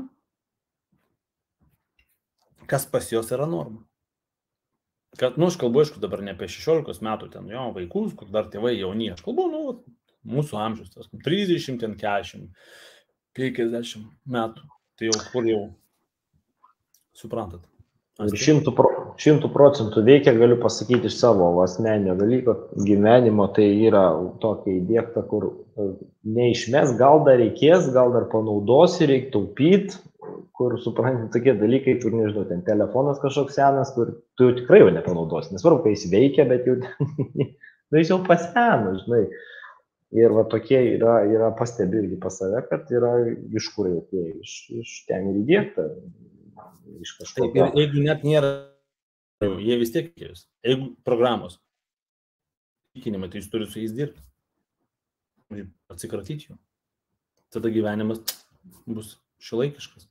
kas pas jos yra norma. Kad, nu, aš kalbu, aišku, dabar ne apie šešiolikos metų ten, jo, vaikus, kur dar tėvai jauni, aš kalbu, nu, mūsų amžius, tas, trisdešimt, keturiasdešimt, penkiasdešimt metų, tai jau kur jau, suprantat. Šimtų procentų veikia, galiu pasakyti iš savo asmeninio dalyko, gyvenimo, tai yra tokia įdiegta, kur neišmes, gal dar reikės, gal dar panaudosi, reikia taupyti, kur suprantate tokie dalykai, kur nežinau, ten telefonas kažkoks senas, kur tu tikrai jau nepanaudosi, nesvarbu, kai jis veikia, bet jau, nu, jis jau paseno, žinai. Ir va tokie yra, yra pastebi irgi pas save, kad yra iš kur jau tie, iš, iš ten ir įdiegta. Iš kažko. Taip, ir jeigu net nėra, jie vis tiek kės. Jeigu programos, tikinimai, tai jūs turite su jais dirbti. Atsikratyti jų. Tada gyvenimas bus šiuolaikiškas.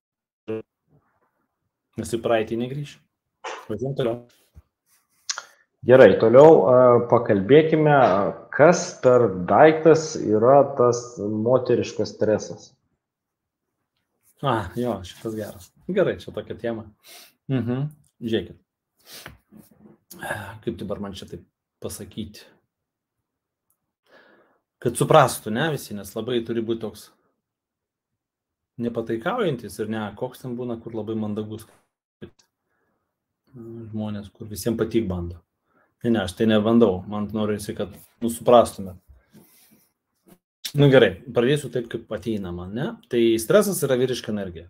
Nes į praeitį negrįš. Važiuojam toliau. Gerai, toliau pakalbėkime, kas per daiktas yra tas moteriškas stresas. A, jo, šitas geras. Gerai, čia tokia tema. Mhm. Žiūrėkit. Kaip dabar man čia taip pasakyti? Kad suprastų, ne, visi, nes labai turi būti toks nepataikaujantis ir ne, koks ten būna, kur labai mandagus žmonės, kur visiems patik bando. Ne, ne, aš tai nebandau, man norisi, kad nu, suprastume. Nu gerai, pradėsiu taip, kaip ateina man, ne? Tai stresas yra vyriška energija.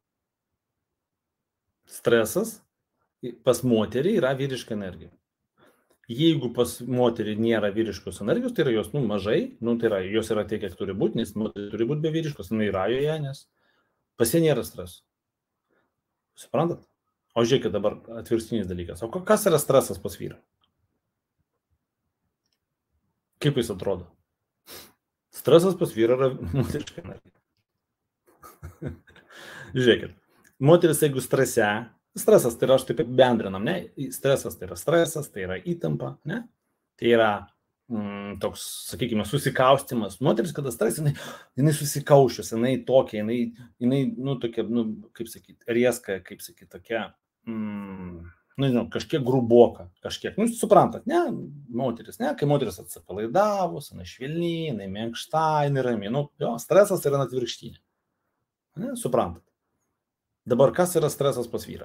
Stresas pas moterį yra vyriška energija. Jeigu pas moterį nėra vyriškos energijos, tai yra jos, nu, mažai, nu, tai yra, jos yra tiek, kiek turi būti, nes moterį turi būti be vyriškos, jinai yra joje, nes pas jie nėra streso. Suprantat? O žiūrėkit dabar atvirstinis dalykas. O kas yra stresas pas vyrą? Kaip jis atrodo? Stresas pas vyrą yra moteriška energija. Žiūrėkit, moteris, jeigu strese, stresas tai yra, aš taip bendrinam, ne? Stresas tai yra stresas, tai yra įtampa, ne? Tai yra mm, toks, sakykime, susikaustimas. Moteris, kada stres, jinai, jinai susikaušius, jinai tokia, jinai, jinai, nu, tokia, nu, kaip sakyti, rieska, kaip sakyti, tokia, mm, nu, žinau, kažkiek gruboka, kažkiek, nu, suprantat, ne, moteris, ne, kai moteris atsipalaidavus, jinai švelni, jinai menkšta, jinai rami, nu, jo, stresas yra atvirkštinė, ne, suprantat. Dabar kas yra stresas pas vyrą?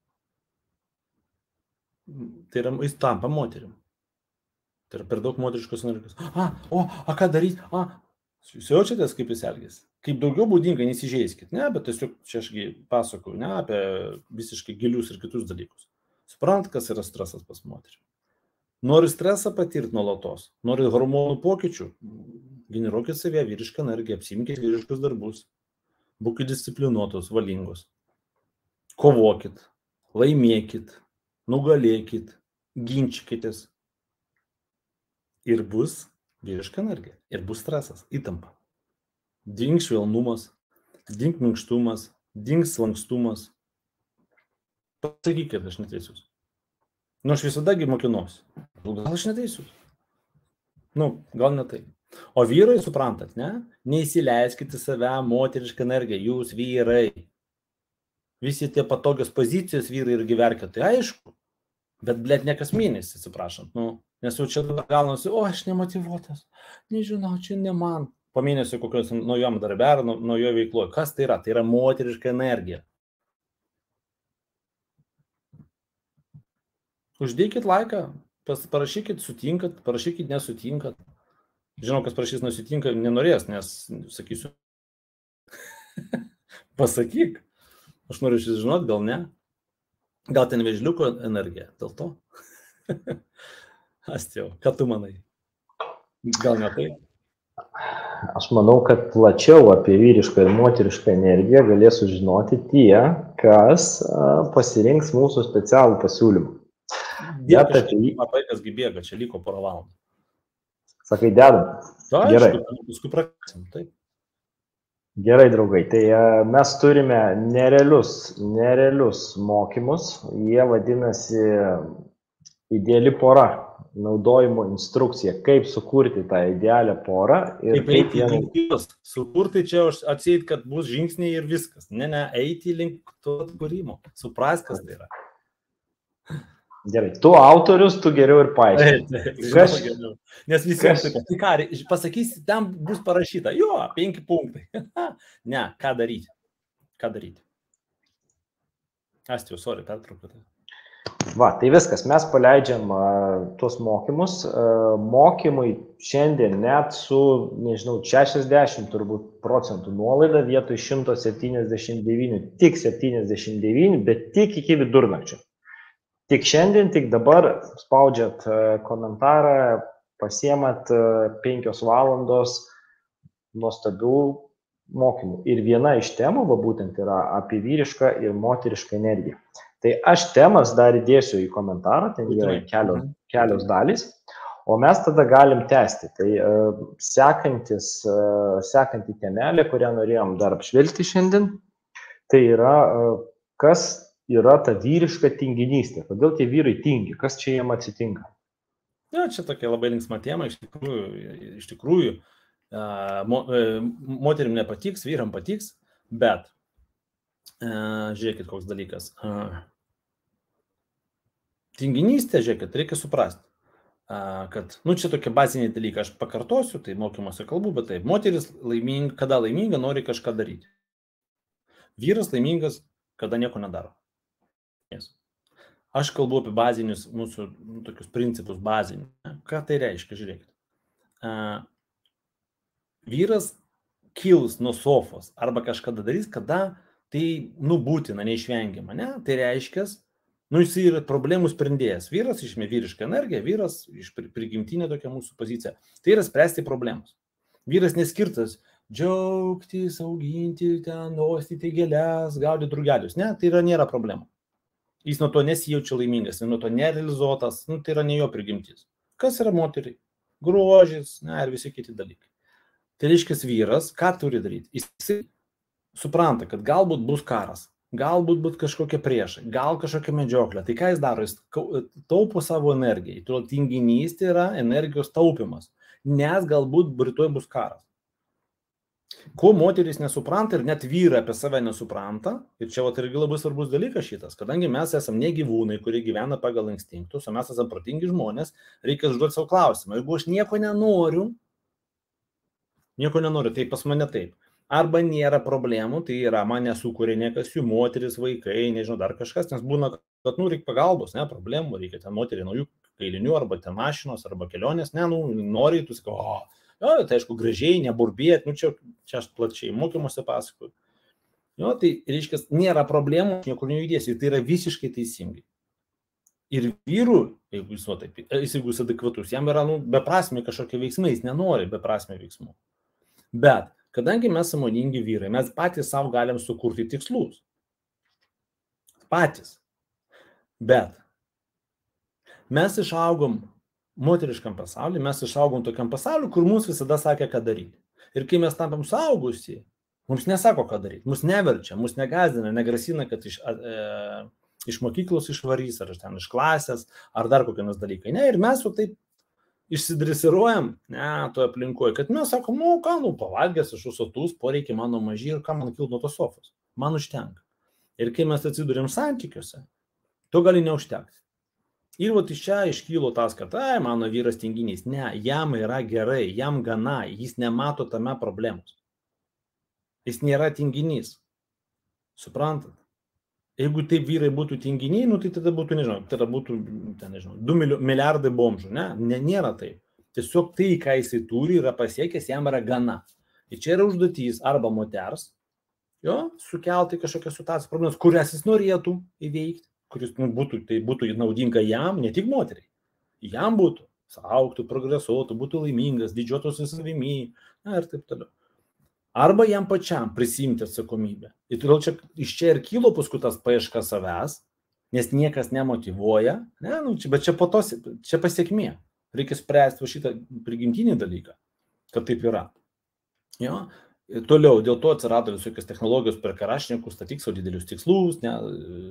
Tai yra, jis tampa moterim. Tai yra per daug moteriškos energijos. A, o, a ką daryti? A, jūs jaučiatės, kaip jis elgėsi? Kaip daugiau būdingai, nesižeiskit, ne, bet tiesiog čia ašgi pasakoju, ne, apie visiškai gilius ir kitus dalykus. Suprant, kas yra stresas pas moterį. Nori stresą patirti nuolatos, nori hormonų pokyčių, generuokit savie vyrišką energiją, apsimkit vyriškus darbus. būkit disciplinuotos, valingos, kovokit, laimėkit, nugalėkit, ginčykitės ir bus vyriška energija, ir bus stresas, įtampa. Dings švelnumas, dings minkštumas, dings lankstumas. Pasakykit, aš neteisus. Nu, aš visadagi mokinuosi. Gal aš neteisus? Nu, gal ne taip. O vyrai, suprantat, ne? Neįsileiskite save moterišką energiją, jūs vyrai. Visi tie patogios pozicijos vyrai ir gyverkite, tai aišku. Bet, blėt, nekas mėnesį, atsiprašant. Nu, nes jau čia gaunasi, o, aš nemotyvuotas. Nežinau, čia ne man. Po mėnesio kokios naujom darbe ar naujo veikloje. Kas tai yra? Tai yra moteriška energija. Uždėkit laiką, parašykit sutinkat, parašykit nesutinkat. Žinau, kas parašys nesutinka, nenorės, nes sakysiu. Pasakyk. Aš noriu šis žinot, gal ne. Gal ten vėžliuko energija, dėl to. Astijau, ką tu manai? Gal ne taip? Aš manau, kad plačiau apie vyrišką ir moterišką energiją galės sužinoti tie, kas pasirinks mūsų specialų pasiūlymą. Dėkui, aš matai, kas gybėga, čia liko porą valandų. Sakai, dedam. Ta, gerai. Paskui prakalsim, taip. Gerai, draugai, tai mes turime nerealius, nerealius mokymus, jie vadinasi ideali pora, naudojimo instrukcija, kaip sukurti tą idealią porą. Ir kaip eiti jie... link jos. Sukurti čia aš atseit, kad bus žingsniai ir viskas. Ne, ne, eiti link to atkūrimo. Supras, kas tai yra. Gerai, tu autorius, tu geriau ir paaiškini. Kas... Nes visiems taip, tai ką, pasakysi, ten bus parašyta, jo, penki punktai. Ne, ką daryti? Ką daryti? Astijau, sorry, pertraukiu. Va, tai viskas, mes paleidžiam uh, tuos mokymus. Uh, mokymai šiandien net su, nežinau, šešiasdešimt turbūt procentų nuolaida vietoj šimto septyniasdešimt devyni, tik septyniasdešimt devyni, bet tik iki vidurnakčio. Tik šiandien, tik dabar spaudžiat komentarą, pasiemat penkios valandos nuostabių mokymų. Ir viena iš temų, va, būtent yra apie vyrišką ir moterišką energiją. Tai aš temas dar įdėsiu į komentarą, ten yra kelios, kelios dalys, o mes tada galim tęsti. Tai uh, sekantis, uh, sekanti temelė, kurią norėjom dar apžvelgti šiandien, tai yra, uh, kas yra ta vyriška tinginystė. Kodėl tie vyrai tingi? Kas čia jiem atsitinka? Ja, čia tokia labai linksma tema, iš tikrųjų, iš tikrųjų uh, mo, uh, moterim nepatiks, vyram patiks, bet uh, žiūrėkit, koks dalykas. Uh, tinginystė, žiūrėkit, reikia suprasti, uh, kad, nu, čia tokie baziniai dalykai, aš pakartosiu, tai mokymuose kalbu, bet taip, moteris laiminga, kada laiminga, nori kažką daryti. Vyras laimingas, kada nieko nedaro. Aš kalbu apie bazinius mūsų nu, tokius principus bazinius. Ką tai reiškia, žiūrėkit. Uh, vyras kils nuo sofos arba kažkada darys, kada tai nu, būtina, neišvengiama. Ne? Tai reiškia, nu, jis yra problemų sprendėjas. Vyras išmė vyrišką energiją, vyras iš prigimtinė tokia mūsų pozicija. Tai yra spręsti problemus. Vyras neskirtas džiaugtis, auginti, ten, ostyti gėles, gaudyti drugelius. Ne, tai yra, nėra problemų. Jis nuo to nesijaučia laimingas, nuo to nerealizuotas, nu, tai yra ne jo prigimtis. Kas yra moteriai? Grožis, ne, ir visi kiti dalykai. Tai reiškia, vyras, ką turi daryti? Jis supranta, kad galbūt bus karas, galbūt bus kažkokia priešai, gal kažkokia medžioklė. Tai ką jis daro? Jis taupo savo energiją. Tuo tinginystė yra energijos taupimas, nes galbūt rytoj bus karas. Ko moteris nesupranta ir net vyrai apie save nesupranta, ir čia vat irgi labai svarbus dalykas šitas, kadangi mes esame ne gyvūnai, kurie gyvena pagal instinktus, o mes esame protingi žmonės, reikia užduoti savo klausimą. Jeigu aš nieko nenoriu, nieko nenoriu, tai pas mane taip. Arba nėra problemų, tai yra mane sukuria niekas, jų moteris, vaikai, nežinau, dar kažkas, nes būna, kad, nu, reikia pagalbos, ne, problemų, reikia ten moteriai naujų kailinių, arba ten mašinos, arba kelionės, ne, nu, nori, tu sakai, o, jo, tai aišku, gražiai, neburbėt, nu, čia, čia aš plačiai mokymuose pasakoju. Jo, tai reiškia, nėra problemų, niekur nejudėsi, tai yra visiškai teisingai. Ir vyrų, jeigu jis, va, taip, jeigu jis adekvatus, jam yra, nu, beprasmiai kažkokie veiksmai, jis nenori beprasmiai veiksmų. Bet Kadangi mes sąmoningi vyrai, mes patys savo galim sukurti tikslus. Patys. Bet mes išaugom moteriškam pasauliu, mes išaugom tokiam pasauliu, kur mums visada sakė, ką daryti. Ir kai mes tampam suaugusi, mums nesako, ką daryti, mus neverčia, mus negazdina, negrasina, kad iš, e, iš mokyklos išvarys, ar ten iš klasės, ar dar kokie nors dalykai. Ne, ir mes jau taip išsidresiruojam, ne, toje aplinkoje, kad mes sakom, nu, ką, nu, pavalgęs, aš užsotus, poreikiai mano maži ir ką man kilt nuo tos sofos. Man užtenka. Ir kai mes atsidūrėm santykiuose, to gali neužtekti. Ir vat iš čia iškylo tas, kad, ai, mano vyras tinginys. Ne, jam yra gerai, jam gana, jis nemato tame problemos. Jis nėra tinginys. Suprantat? Jeigu taip vyrai būtų tinginiai, nu, tai tada būtų, nežinau, tada būtų, ten, nežinau, du milijardai bomžų, ne? Ne, nėra taip. Tiesiog tai, ką jisai turi, yra pasiekęs, jam yra gana. Ir čia yra užduotys arba moters, jo, sukelti kažkokias situacijas, problemas, kurias jis norėtų įveikti, kuris nu, būtų, tai būtų naudinga jam, ne tik moteriai. Jam būtų, augtų, progresuotų, būtų laimingas, didžiuotųsi savimi, na, ir taip toliau. Arba jam pačiam prisimti atsakomybę. Ir todėl čia, iš čia ir kilo paskui tas paieška savęs, nes niekas nemotyvuoja, ne, nu, čia, bet čia po to, čia pasiekmė. Reikia spręsti šitą prigimtinį dalyką, kad taip yra. Jo? Ir toliau, dėl to atsirado visokios technologijos per karašnikus, statyk savo didelius tikslus, ne,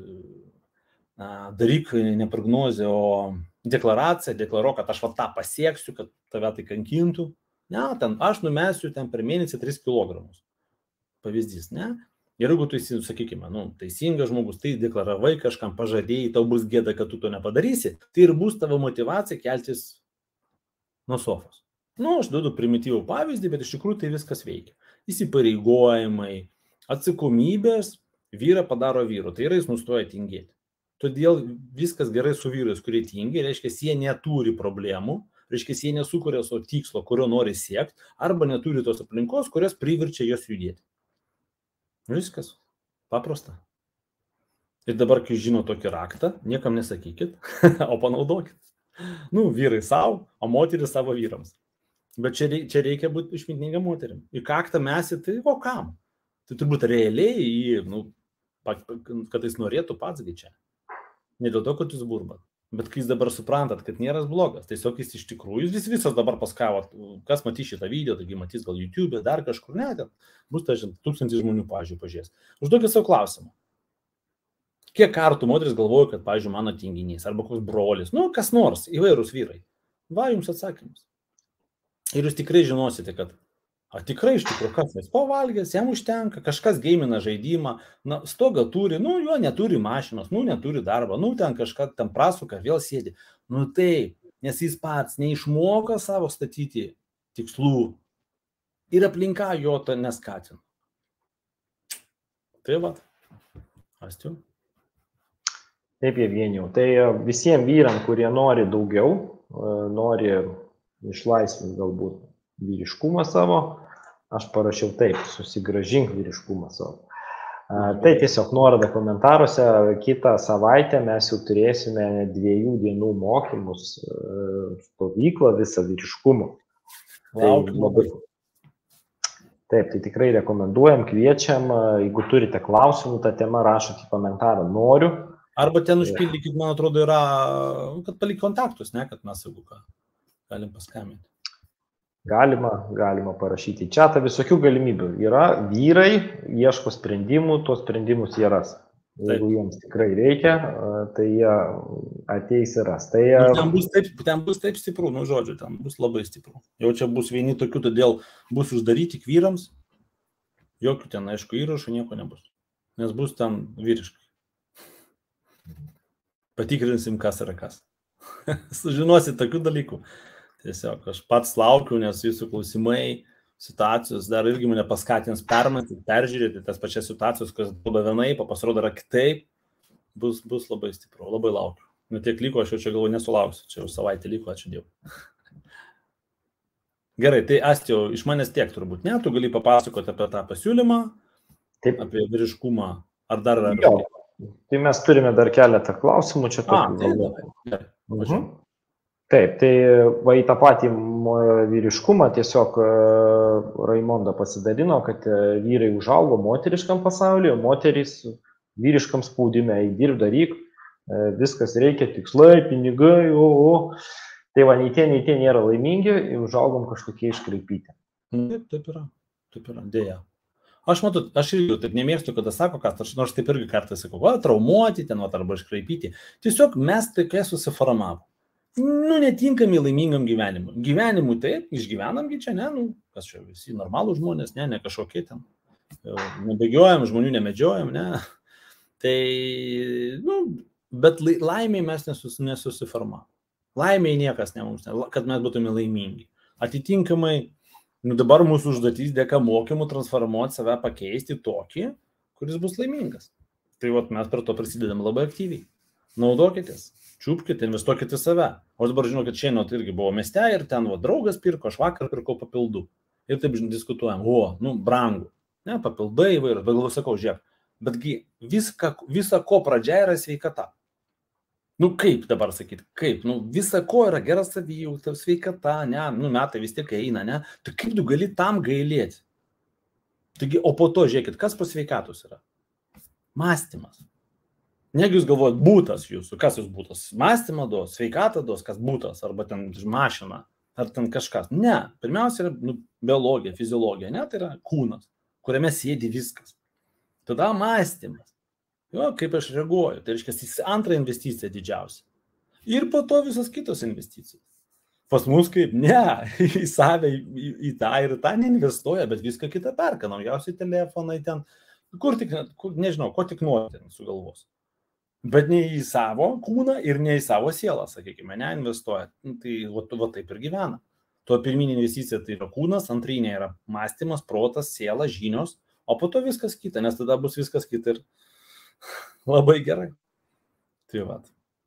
daryk ne prognozę, o deklaraciją, deklaruok, kad aš va tą pasieksiu, kad tave tai kankintų. Ne, ten aš numesiu ten per mėnesį tris kilogramus. Pavyzdys, ne? Ir jeigu tu esi, sakykime, nu, teisingas žmogus, tai deklaravai kažkam, pažadėjai, tau bus gėda, kad tu to nepadarysi, tai ir bus tavo motyvacija keltis nuo sofos. Nu, aš duodu primityvų pavyzdį, bet iš tikrųjų tai viskas veikia. Įsipareigojimai, atsakomybės, vyrą padaro vyru, tai yra jis nustoja tingėti. Todėl viskas gerai su vyrais, kurie tingi, reiškia, jie neturi problemų, reiškia, jie nesukuria savo tikslo, kurio nori siekti, arba neturi tos aplinkos, kurios priverčia jos judėti. Viskas. Paprasta. Ir dabar, kai žino tokį raktą, niekam nesakykit, o panaudokit. Nu, vyrai savo, o moteris savo vyrams. Bet čia reikia, čia reikia būti išmintinga moterim. Į kaktą mesi, tai o kam? Tai turbūt realiai, jį, nu, kad jis norėtų pats gaičia. Ne dėl to, kad jūs burbat. Bet kai jis dabar suprantat, kad nėra blogas, tiesiog jis iš tikrųjų, jis visas dabar paskavot, kas matys šitą video, taigi matys gal YouTube, dar kažkur, ne, ten bus, tai žinot, tūkstantis žmonių, pavyzdžiui, pažiūrės. Užduokit savo klausimą. Kiek kartų moteris galvoja, kad, pavyzdžiui, mano tinginys, arba koks brolis, nu, kas nors, įvairūs vyrai. Va, jums atsakymas. Ir jūs tikrai žinosite, kad a tikrai iš tikrųjų, kas jis pavalgęs, jam užtenka, kažkas geimina žaidimą, na, stogą turi, nu, jo neturi mašinos, nu, neturi darbo, nu, ten kažką ten prasuka, vėl sėdi. Nu, taip, nes jis pats neišmoka savo statyti tikslų ir aplinka jo to neskatina. Tai va, Astiu. Taip, Jevgenijau, tai visiems vyram, kurie nori daugiau, nori išlaisvinti galbūt vyriškumą savo, aš parašiau taip, susigrąžink vyriškumą savo. Tai tiesiog nuoroda komentaruose, kitą savaitę mes jau turėsime dviejų dienų mokymus, stovyklą visą vyriškumo. Laukiu labai. Taip, tai tikrai rekomenduojam, kviečiam, jeigu turite klausimų, tą temą rašot į komentarą noriu. Arba ten užpildykit, man atrodo, yra, kad palik kontaktus, ne, kad mes jeigu ką galim paskambinti. Galima, galima parašyti į chatą, visokių galimybių. Yra vyrai, ieško sprendimų, tuos sprendimus jie ras. Jeigu taip. Jiems tikrai reikia, tai jie ateis ir ras. Tai jie... ten, bus taip, ten bus taip stiprų, nu žodžiu, ten bus labai stiprų. Jau čia bus vieni tokių, todėl bus uždaryti vyrams, jokių ten, aišku, įrašų nieko nebus. Nes bus ten vyriškai. Patikrinsim, kas yra kas. Sužinosit tokių dalykų. Tiesiog aš pats laukiu, nes jūsų klausimai, situacijos dar irgi mane paskatins permatyti, peržiūrėti tas pačias situacijas, kas buvo vienaip, o pasirodo yra kitaip, bus, bus labai stipru, labai laukiu. Nu tiek liko, aš jau čia galvoju nesulauksiu, čia jau savaitę liko, ačiū Dievui. Gerai, tai Astijau, iš manęs tiek turbūt, ne, tu gali papasakoti apie tą pasiūlymą, taip. Apie vyriškumą, ar dar yra? Jo, tai mes turime dar keletą klausimų, čia tokių. A, tai, tai, mhm. Taip, tai va į tą patį vyriškumą, tiesiog Raimonda pasidalino, kad vyrai užaugo moteriškam pasaulyje, moterys vyriškam spaudime, įdirb daryk, viskas reikia, tikslai, pinigai, o, o. Tai va, nei tie, nei tie nėra laimingi, užaugom kažkokie iškraipyti. Taip, taip yra, taip yra, dėja. Aš matau, aš irgi taip nemėgstu, kada sako, kad aš nors taip irgi kartais sakau, va, traumuoti ten, va, arba iškraipyti. Tiesiog mes tokie susiformavo. Nu, netinkami laimingam gyvenimui. Gyvenimui taip, išgyvenamgi čia, ne, nu, kas čia visi normalų žmonės, ne, ne kažkokie ten. Nebėgiojam, žmonių nemedžiojam, ne. Tai, nu, bet laimiai mes nesus, nesusiformavo. Laimiai niekas ne mums, kad mes būtume laimingi. Atitinkamai, nu dabar mūsų užduotys dėka mokymų transformuoti save, pakeisti tokį, kuris bus laimingas. Tai vat mes per to prisidedam labai aktyviai. Naudokitės, čiupkite, investuokite save. O dabar žinau, kad šiandien irgi buvo mieste ir ten va, draugas pirko, aš vakar pirkau papildų. Ir taip diskutuojam, o, nu, brangu, ne, papildai įvairius, bet galvoju sakau, žiūrėk, betgi viską, visa ko pradžia yra sveikata. Nu kaip dabar sakyti, kaip, nu visa ko yra gera savijauta, sveikata, ne, nu metai vis tiek eina, ne, tai kaip tu gali tam gailėti? Taigi, o po to žiūrėkit, kas po sveikatos yra? Mąstymas. Negi jūs galvojat, būtas jūsų, kas jūs būtas? Mąstymą duos, sveikatą duos, kas būtas, arba ten mašina, ar ten kažkas. Ne, pirmiausia yra nu, biologija, fiziologija, ne, tai yra kūnas, kuriame sėdi viskas. Tada mąstymas. Jo, kaip aš reaguoju, tai reiškia, antra investicija didžiausia. Ir po to visas kitos investicijos. Pas mus kaip, ne, į save, į, į tą ir tą neinvestuoja, bet viską kitą perka, naujausiai telefonai ten, kur tik, kur, nežinau, ko tik nori ten sugalvos. Bet ne į savo kūną ir ne į savo sielą, sakykime, neinvestuoja. Tai va, va taip ir gyvena. Tuo pirminė investicija tai yra kūnas, antrinė yra mąstymas, protas, siela, žinios, o po to viskas kita, nes tada bus viskas kita ir labai gerai. Tai vat.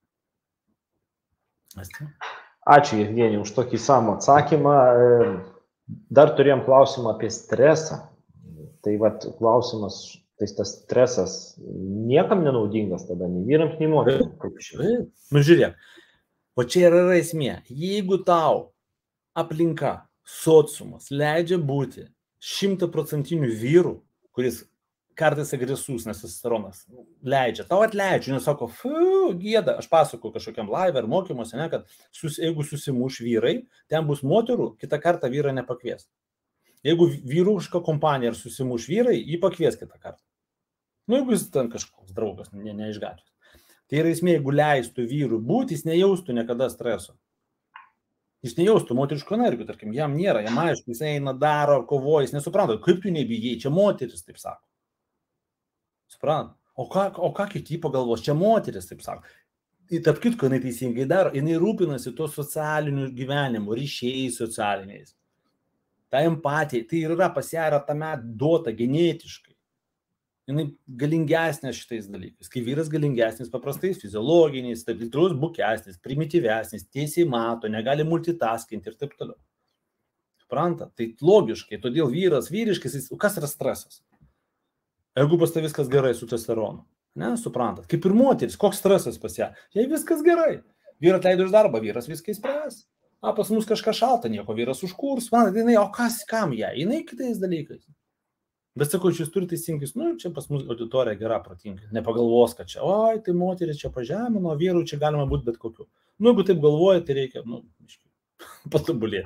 Ačiū, Jevgenijau, už tokį samą atsakymą. Dar turėjom klausimą apie stresą. Tai vat klausimas, tai tas stresas niekam nenaudingas tada, nei vyrams, nei moterims. Nu žiūrėk, o čia yra esmė. Jeigu tau aplinka, sociumas leidžia būti šimtaprocentiniu vyru, kuris kartais agresus, nes testosteronas leidžia, tau atleidžia, nes sako, fu, gėda, aš pasakau kažkokiam live ar mokymuose, ne, kad sus, jeigu susimuš vyrai, ten bus moterų, kitą kartą vyrą nepakvies. Jeigu vyruška kompanija ir susimuš vyrai, jį pakvies kitą kartą. Nu, jeigu jis ten kažkoks draugas, ne, ne iš gatvės. Tai yra esmė, jeigu leistų vyrų būti, jis nejaustų niekada streso. Jis nejaustų moteriško energijų, tarkim, jam nėra, jam aišku, jis eina, daro, kovoja, jis nesupranta, kaip tu nebijai, čia moteris, taip sako. Suprant? O ką, o ką kiti pagalvos? Čia moteris, taip sako. Tarp kitko, jinai teisingai daro, jinai rūpinasi to socialiniu gyvenimu, ryšiais socialiniais. Ta empatija, tai yra pas ją yra tame duota genetiškai. Jinai galingesnė šitais dalykais. Kai vyras galingesnis, paprastais fiziologiniais, taip litrus bukesnis, primityvesnis, tiesiai mato, negali multitaskinti ir taip toliau. Supranta? Tai logiškai, todėl vyras, vyriškas, jis, kas yra stresas? Jeigu pas tai viskas gerai su testosteronu, ne, suprantat, kaip ir moteris, koks stresas pas ją, jei viskas gerai, vyras atleido iš darbą, vyras viską įspręs, a, pas mus kažką šalta, nieko vyras užkurs, man, jinai, o kas, kam ją, jinai kitais dalykais. Bet sakau, šis turi teisingus, nu, čia pas mus auditorija gera, protinga, nepagalvos, kad čia, oi, tai moteris čia pažemino, vyrų čia galima būti bet kokiu. Nu, jeigu taip galvoja, tai reikia, nu, patobulėti.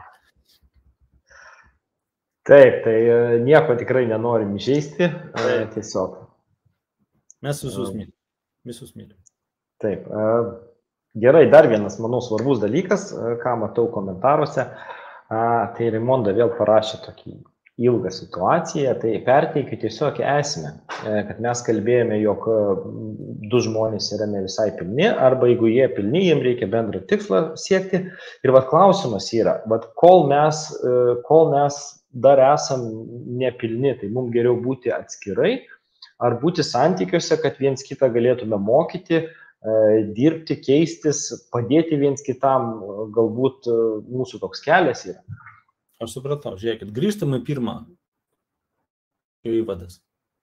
Taip, tai nieko tikrai nenorim įžeisti, tiesiog. Mes visus mylim. Visus mylim. Taip. Gerai, dar vienas, manau, svarbus dalykas, ką matau komentaruose. Tai Raimonda vėl parašė tokį ilgą situaciją, tai perteikiu tiesiog esmę, kad mes kalbėjome, jog du žmonės yra ne visai pilni, arba jeigu jie pilni, jiems reikia bendro tikslo siekti. Ir vat klausimas yra, vat kol mes, kol mes dar esam nepilni, tai mums geriau būti atskirai, ar būti santykiuose, kad viens kitą galėtume mokyti, dirbti, keistis, padėti viens kitam, galbūt mūsų toks kelias yra. Aš supratau, žiūrėkit, grįžtame į pirmą įvadas.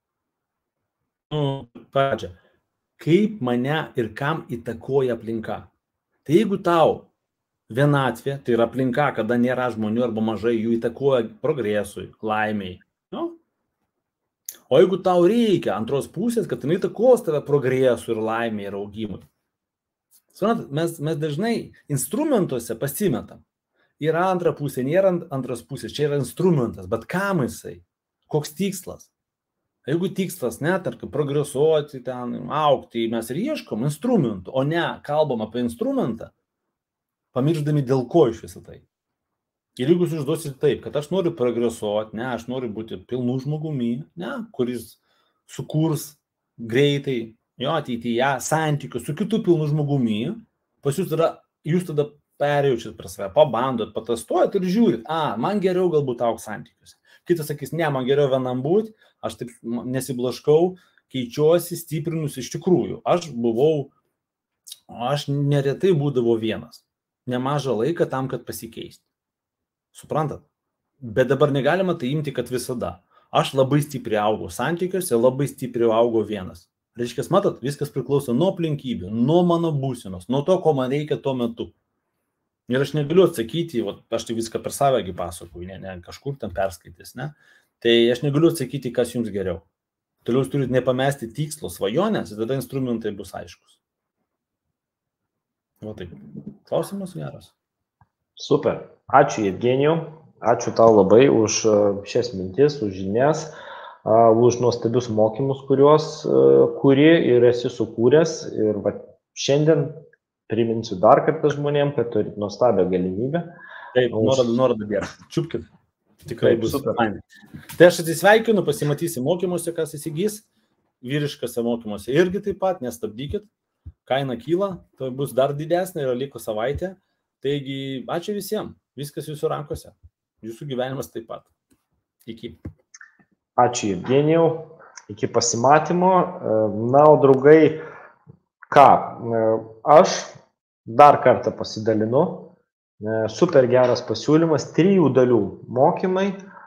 Nu, pradžia, kaip mane ir kam įtakoja aplinka. Tai jeigu tau vienatvė, tai yra aplinka, kada nėra žmonių arba mažai, jų įtakoja progresui, laimiai. Nu? O jeigu tau reikia antros pusės, kad jinai įtakos tave progresui ir laimiai ir augimui. Suprantat, mes, mes dažnai instrumentuose pasimetam. Yra antra pusė, nėra antros pusės, čia yra instrumentas, bet kam jisai? Koks tikslas? Jeigu tikslas, ne, tarkim, progresuoti, ten, augti, mes ir ieškom instrumentų, o ne, kalbam apie instrumentą, pamiršdami dėl ko iš visą tai. Ir jeigu jūs užduosite taip, kad aš noriu progresuoti, ne, aš noriu būti pilnų žmogumi, ne, kuris sukurs greitai, jo ateityje santykius su kitu pilnu žmogumi, pas jūs tada, jūs tada perjaučiat per save, pabandot, patestuojat ir žiūrit, a, man geriau galbūt augti santykiuose. Kitas sakys, ne, man geriau vienam būti, aš taip nesiblaškau, keičiuosi, stiprinus iš tikrųjų. Aš buvau, aš neretai būdavau vienas, nemažą laiką tam, kad pasikeisti. Suprantat? Bet dabar negalima tai imti, kad visada. Aš labai stipriai augau santykiuose, labai stipriai augau vienas. Reiškia, matot, viskas priklauso nuo aplinkybių, nuo mano būsenos, nuo to, ko man reikia tuo metu. Ir aš negaliu atsakyti, vat, aš tai viską per savęgi pasakoju, ne, ne, kažkur ten perskaitys, ne. Tai aš negaliu atsakyti, kas jums geriau. Toliau jūs turite nepamesti tikslo, svajonės, ir tada instrumentai bus aiškus. Va taip. Klausimas geras. Super. Ačiū, Jevgenijau. Ačiū tau labai už šias mintis, už žinias, už nuostabius mokymus, kuriuos kuri ir esi sukūręs. Ir va, šiandien priminsiu dar kartą žmonėm, kad turit nuostabią galimybę. Taip, nuorodą, nuorodą dėt. Čiupkit. Tikrai bus fainai. Tai aš atsisveikinu, pasimatysi mokymuose, kas įsigys. Vyriškose mokymuose irgi taip pat, nestabdykit. Kaina kyla, tai bus dar didesnė, yra liko savaitė. Taigi, ačiū visiems. Viskas jūsų rankose. Jūsų gyvenimas taip pat. Iki. Ačiū, Jevgenijau. Iki pasimatymo. Na, o draugai, ką? Aš dar kartą pasidalinu. Super geras pasiūlymas. Trijų dalių mokymai.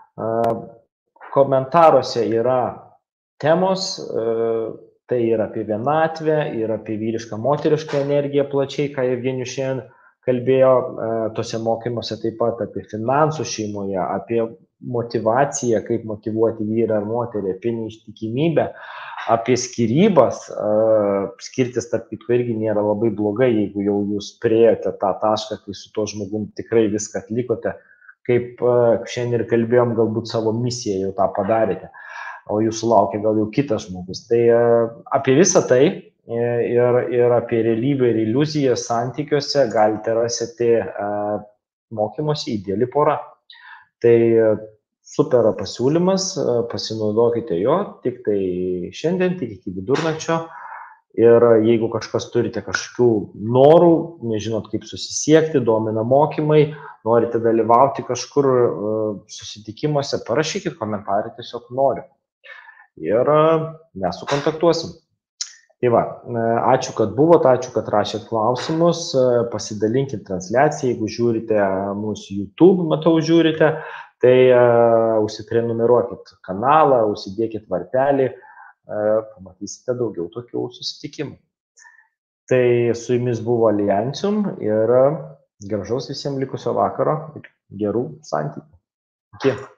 Komentaruose yra temos. Tai yra apie vienatvę, yra apie vyrišką, moterišką energiją plačiai, ką Jevgenijus šiandien kalbėjo tose mokymuose, taip pat apie finansų šeimoje, apie motivaciją, kaip motyvuoti vyrą ar moterį, apie neištikimybę, apie skyrybas. Skirtis tarp kitko irgi nėra labai blogai, jeigu jau jūs priėjote tą tašką, kai su tuo žmogum tikrai viską atlikote, kaip šiandien ir kalbėjom, galbūt savo misiją jau tą padarėte, o jūsų laukia gal jau kitas žmogus. Tai apie visą tai ir, ir apie realybę ir iliuziją santykiuose galite rasite mokymuose Ideali pora. Tai super pasiūlymas, pasinaudokite jo, tik tai šiandien, tik iki vidurnakčio. Ir jeigu kažkas turite kažkokių norų, nežinot kaip susisiekti, domina mokymai, norite dalyvauti kažkur susitikimuose, parašykit komentarį, tiesiog noriu. Ir mes sukontaktuosim. Tai va, ačiū, kad buvot, ačiū, kad rašėt klausimus, pasidalinkit transliaciją, jeigu žiūrite mūsų YouTube, matau žiūrite, tai uh, užsiprenumeruokit kanalą, užsidėkit varpelį, uh, pamatysite daugiau tokių susitikimų. Tai su jumis buvo Alliantium ir gražaus visiems likusio vakaro ir gerų santykių. Iki.